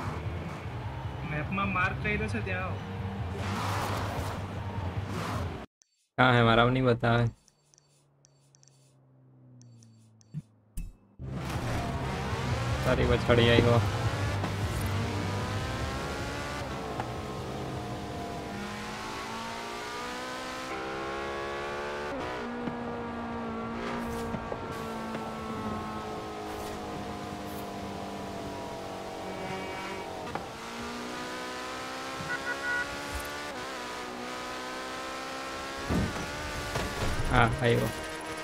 મેપમાં માર્ક કર્યો છે ત્યાં આવો कहाँ है हमारा नहीं बता है। सारी बछड़ी आई वो। हाँ आई वो।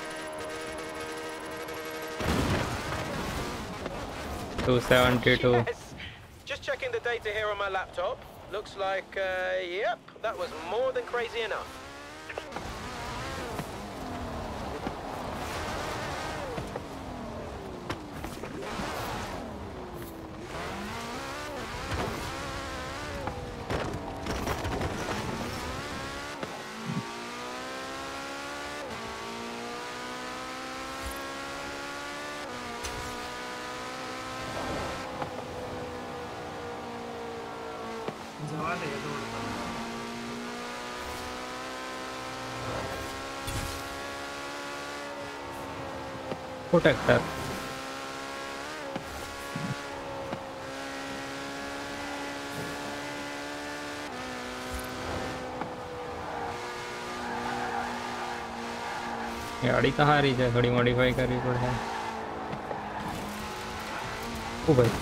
272. Yes. Just checking the data here on my laptop. Looks like, yep, that was more than crazy enough. जवान है ये दौड़। प्रोटेक्टर गाड़ी कहाँ आ रही है, थोड़ी मॉडिफाई करनी पड़े। ओ भाई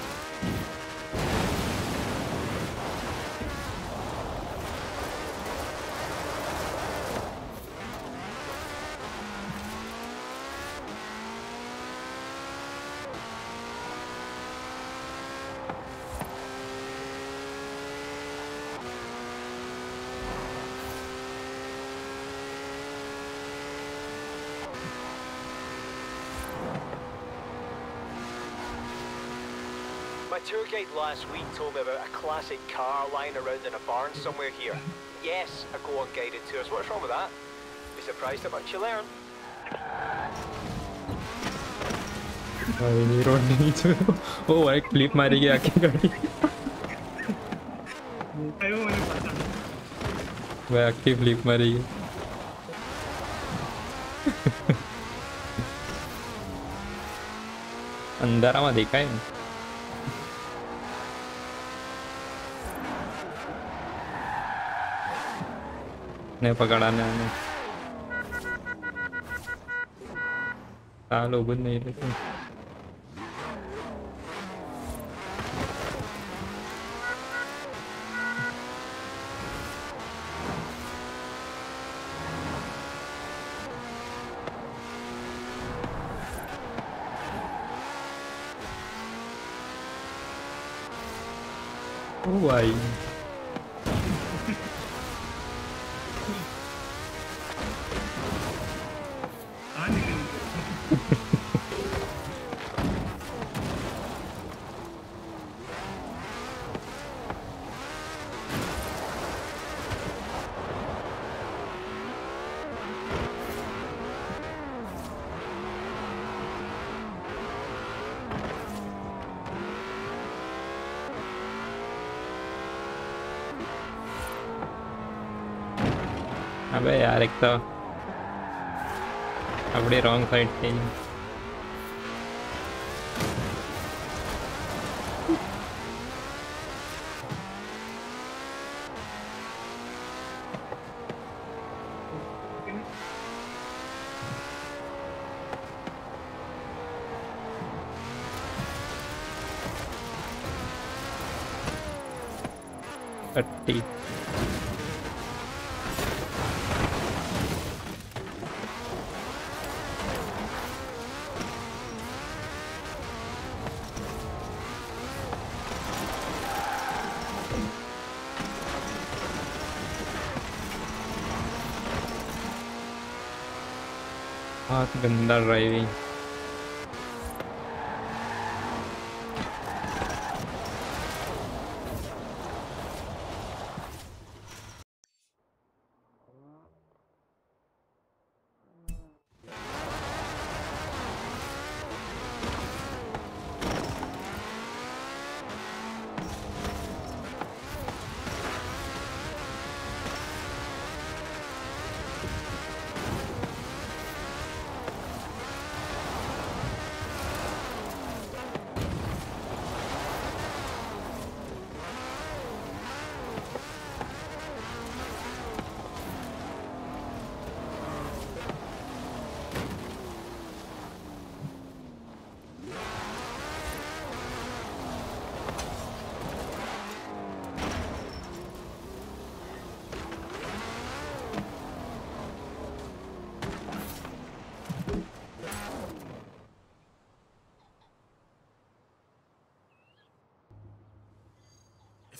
My tour guide last week told me about a classic car lying around in a barn somewhere here. Yes, a go on guided tours. What's wrong with that? Be surprised how much you learn. भाई नहीं road नहीं चलो। ओ भाई clip मारेगी आके गाड़ी। अयो मुझे पता। भाई आके क्लिप मारेगी। अंदर आवा देखा है ने पकड़ाने आने लोग नहीं लेते। ओ भाई अबे यार एक तो अपने रॉन्ग साइड पे ही। कट्टी बहुत गंदा driving.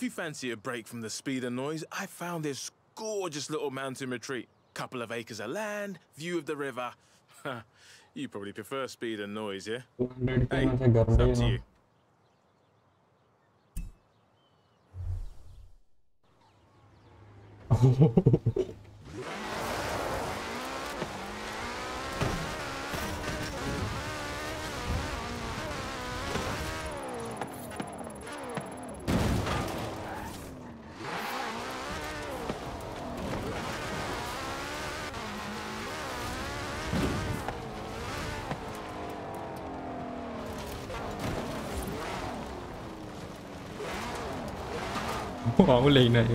you fancy a break from the speed and noise, I found this gorgeous little mountain retreat. Couple of acres of land, view of the river. You probably prefer speed and noise, yeah? Hey, it's up to you. Wow, lấy này.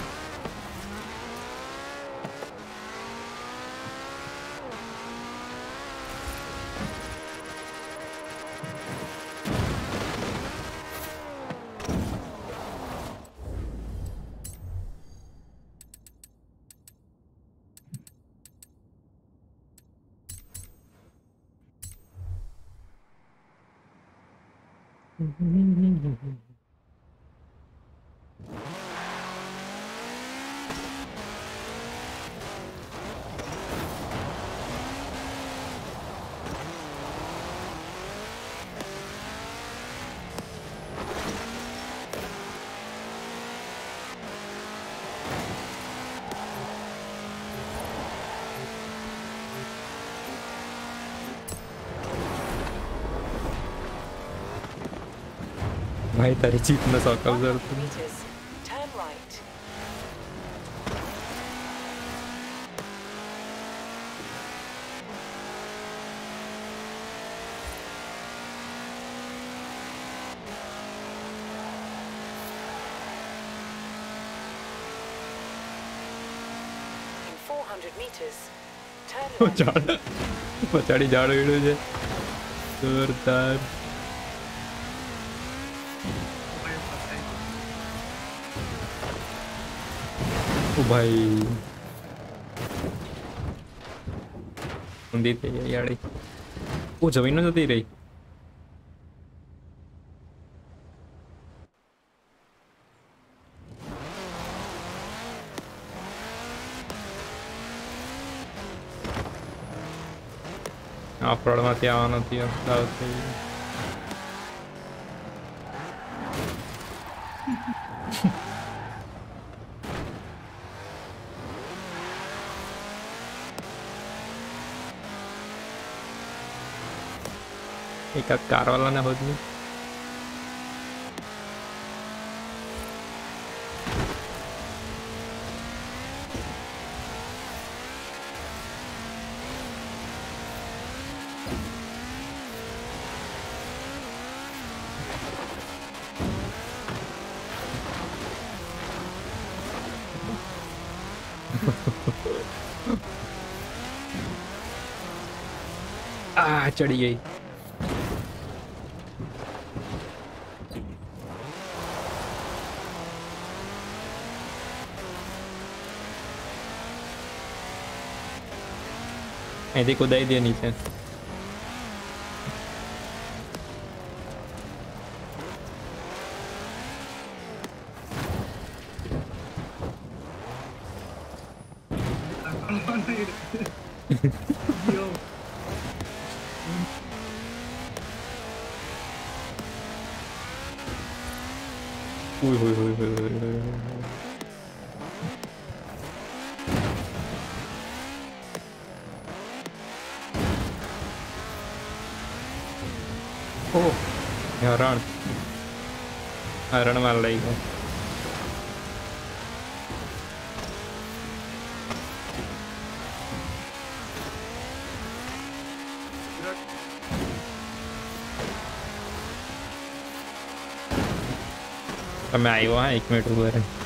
भाई तारी जीतना सौका जरूरत है। Turn right. In 400 meters, turn left. पचाड़ी झाड़ video जे जोरदार। ओ भाई ઊંધી થઈ ગઈ યાડી। ઓ જમીન જતી રહી। આ ફ્રોડમાંથી આવવાનો થયો દાવ થઈ ગયો। एक कार वाला ना हो दी। चढ़ी गई। ऐसे कुदाई दिया नीचे। हरण मार रही है। मैं आई हुआ 1 मिनट हुआ है।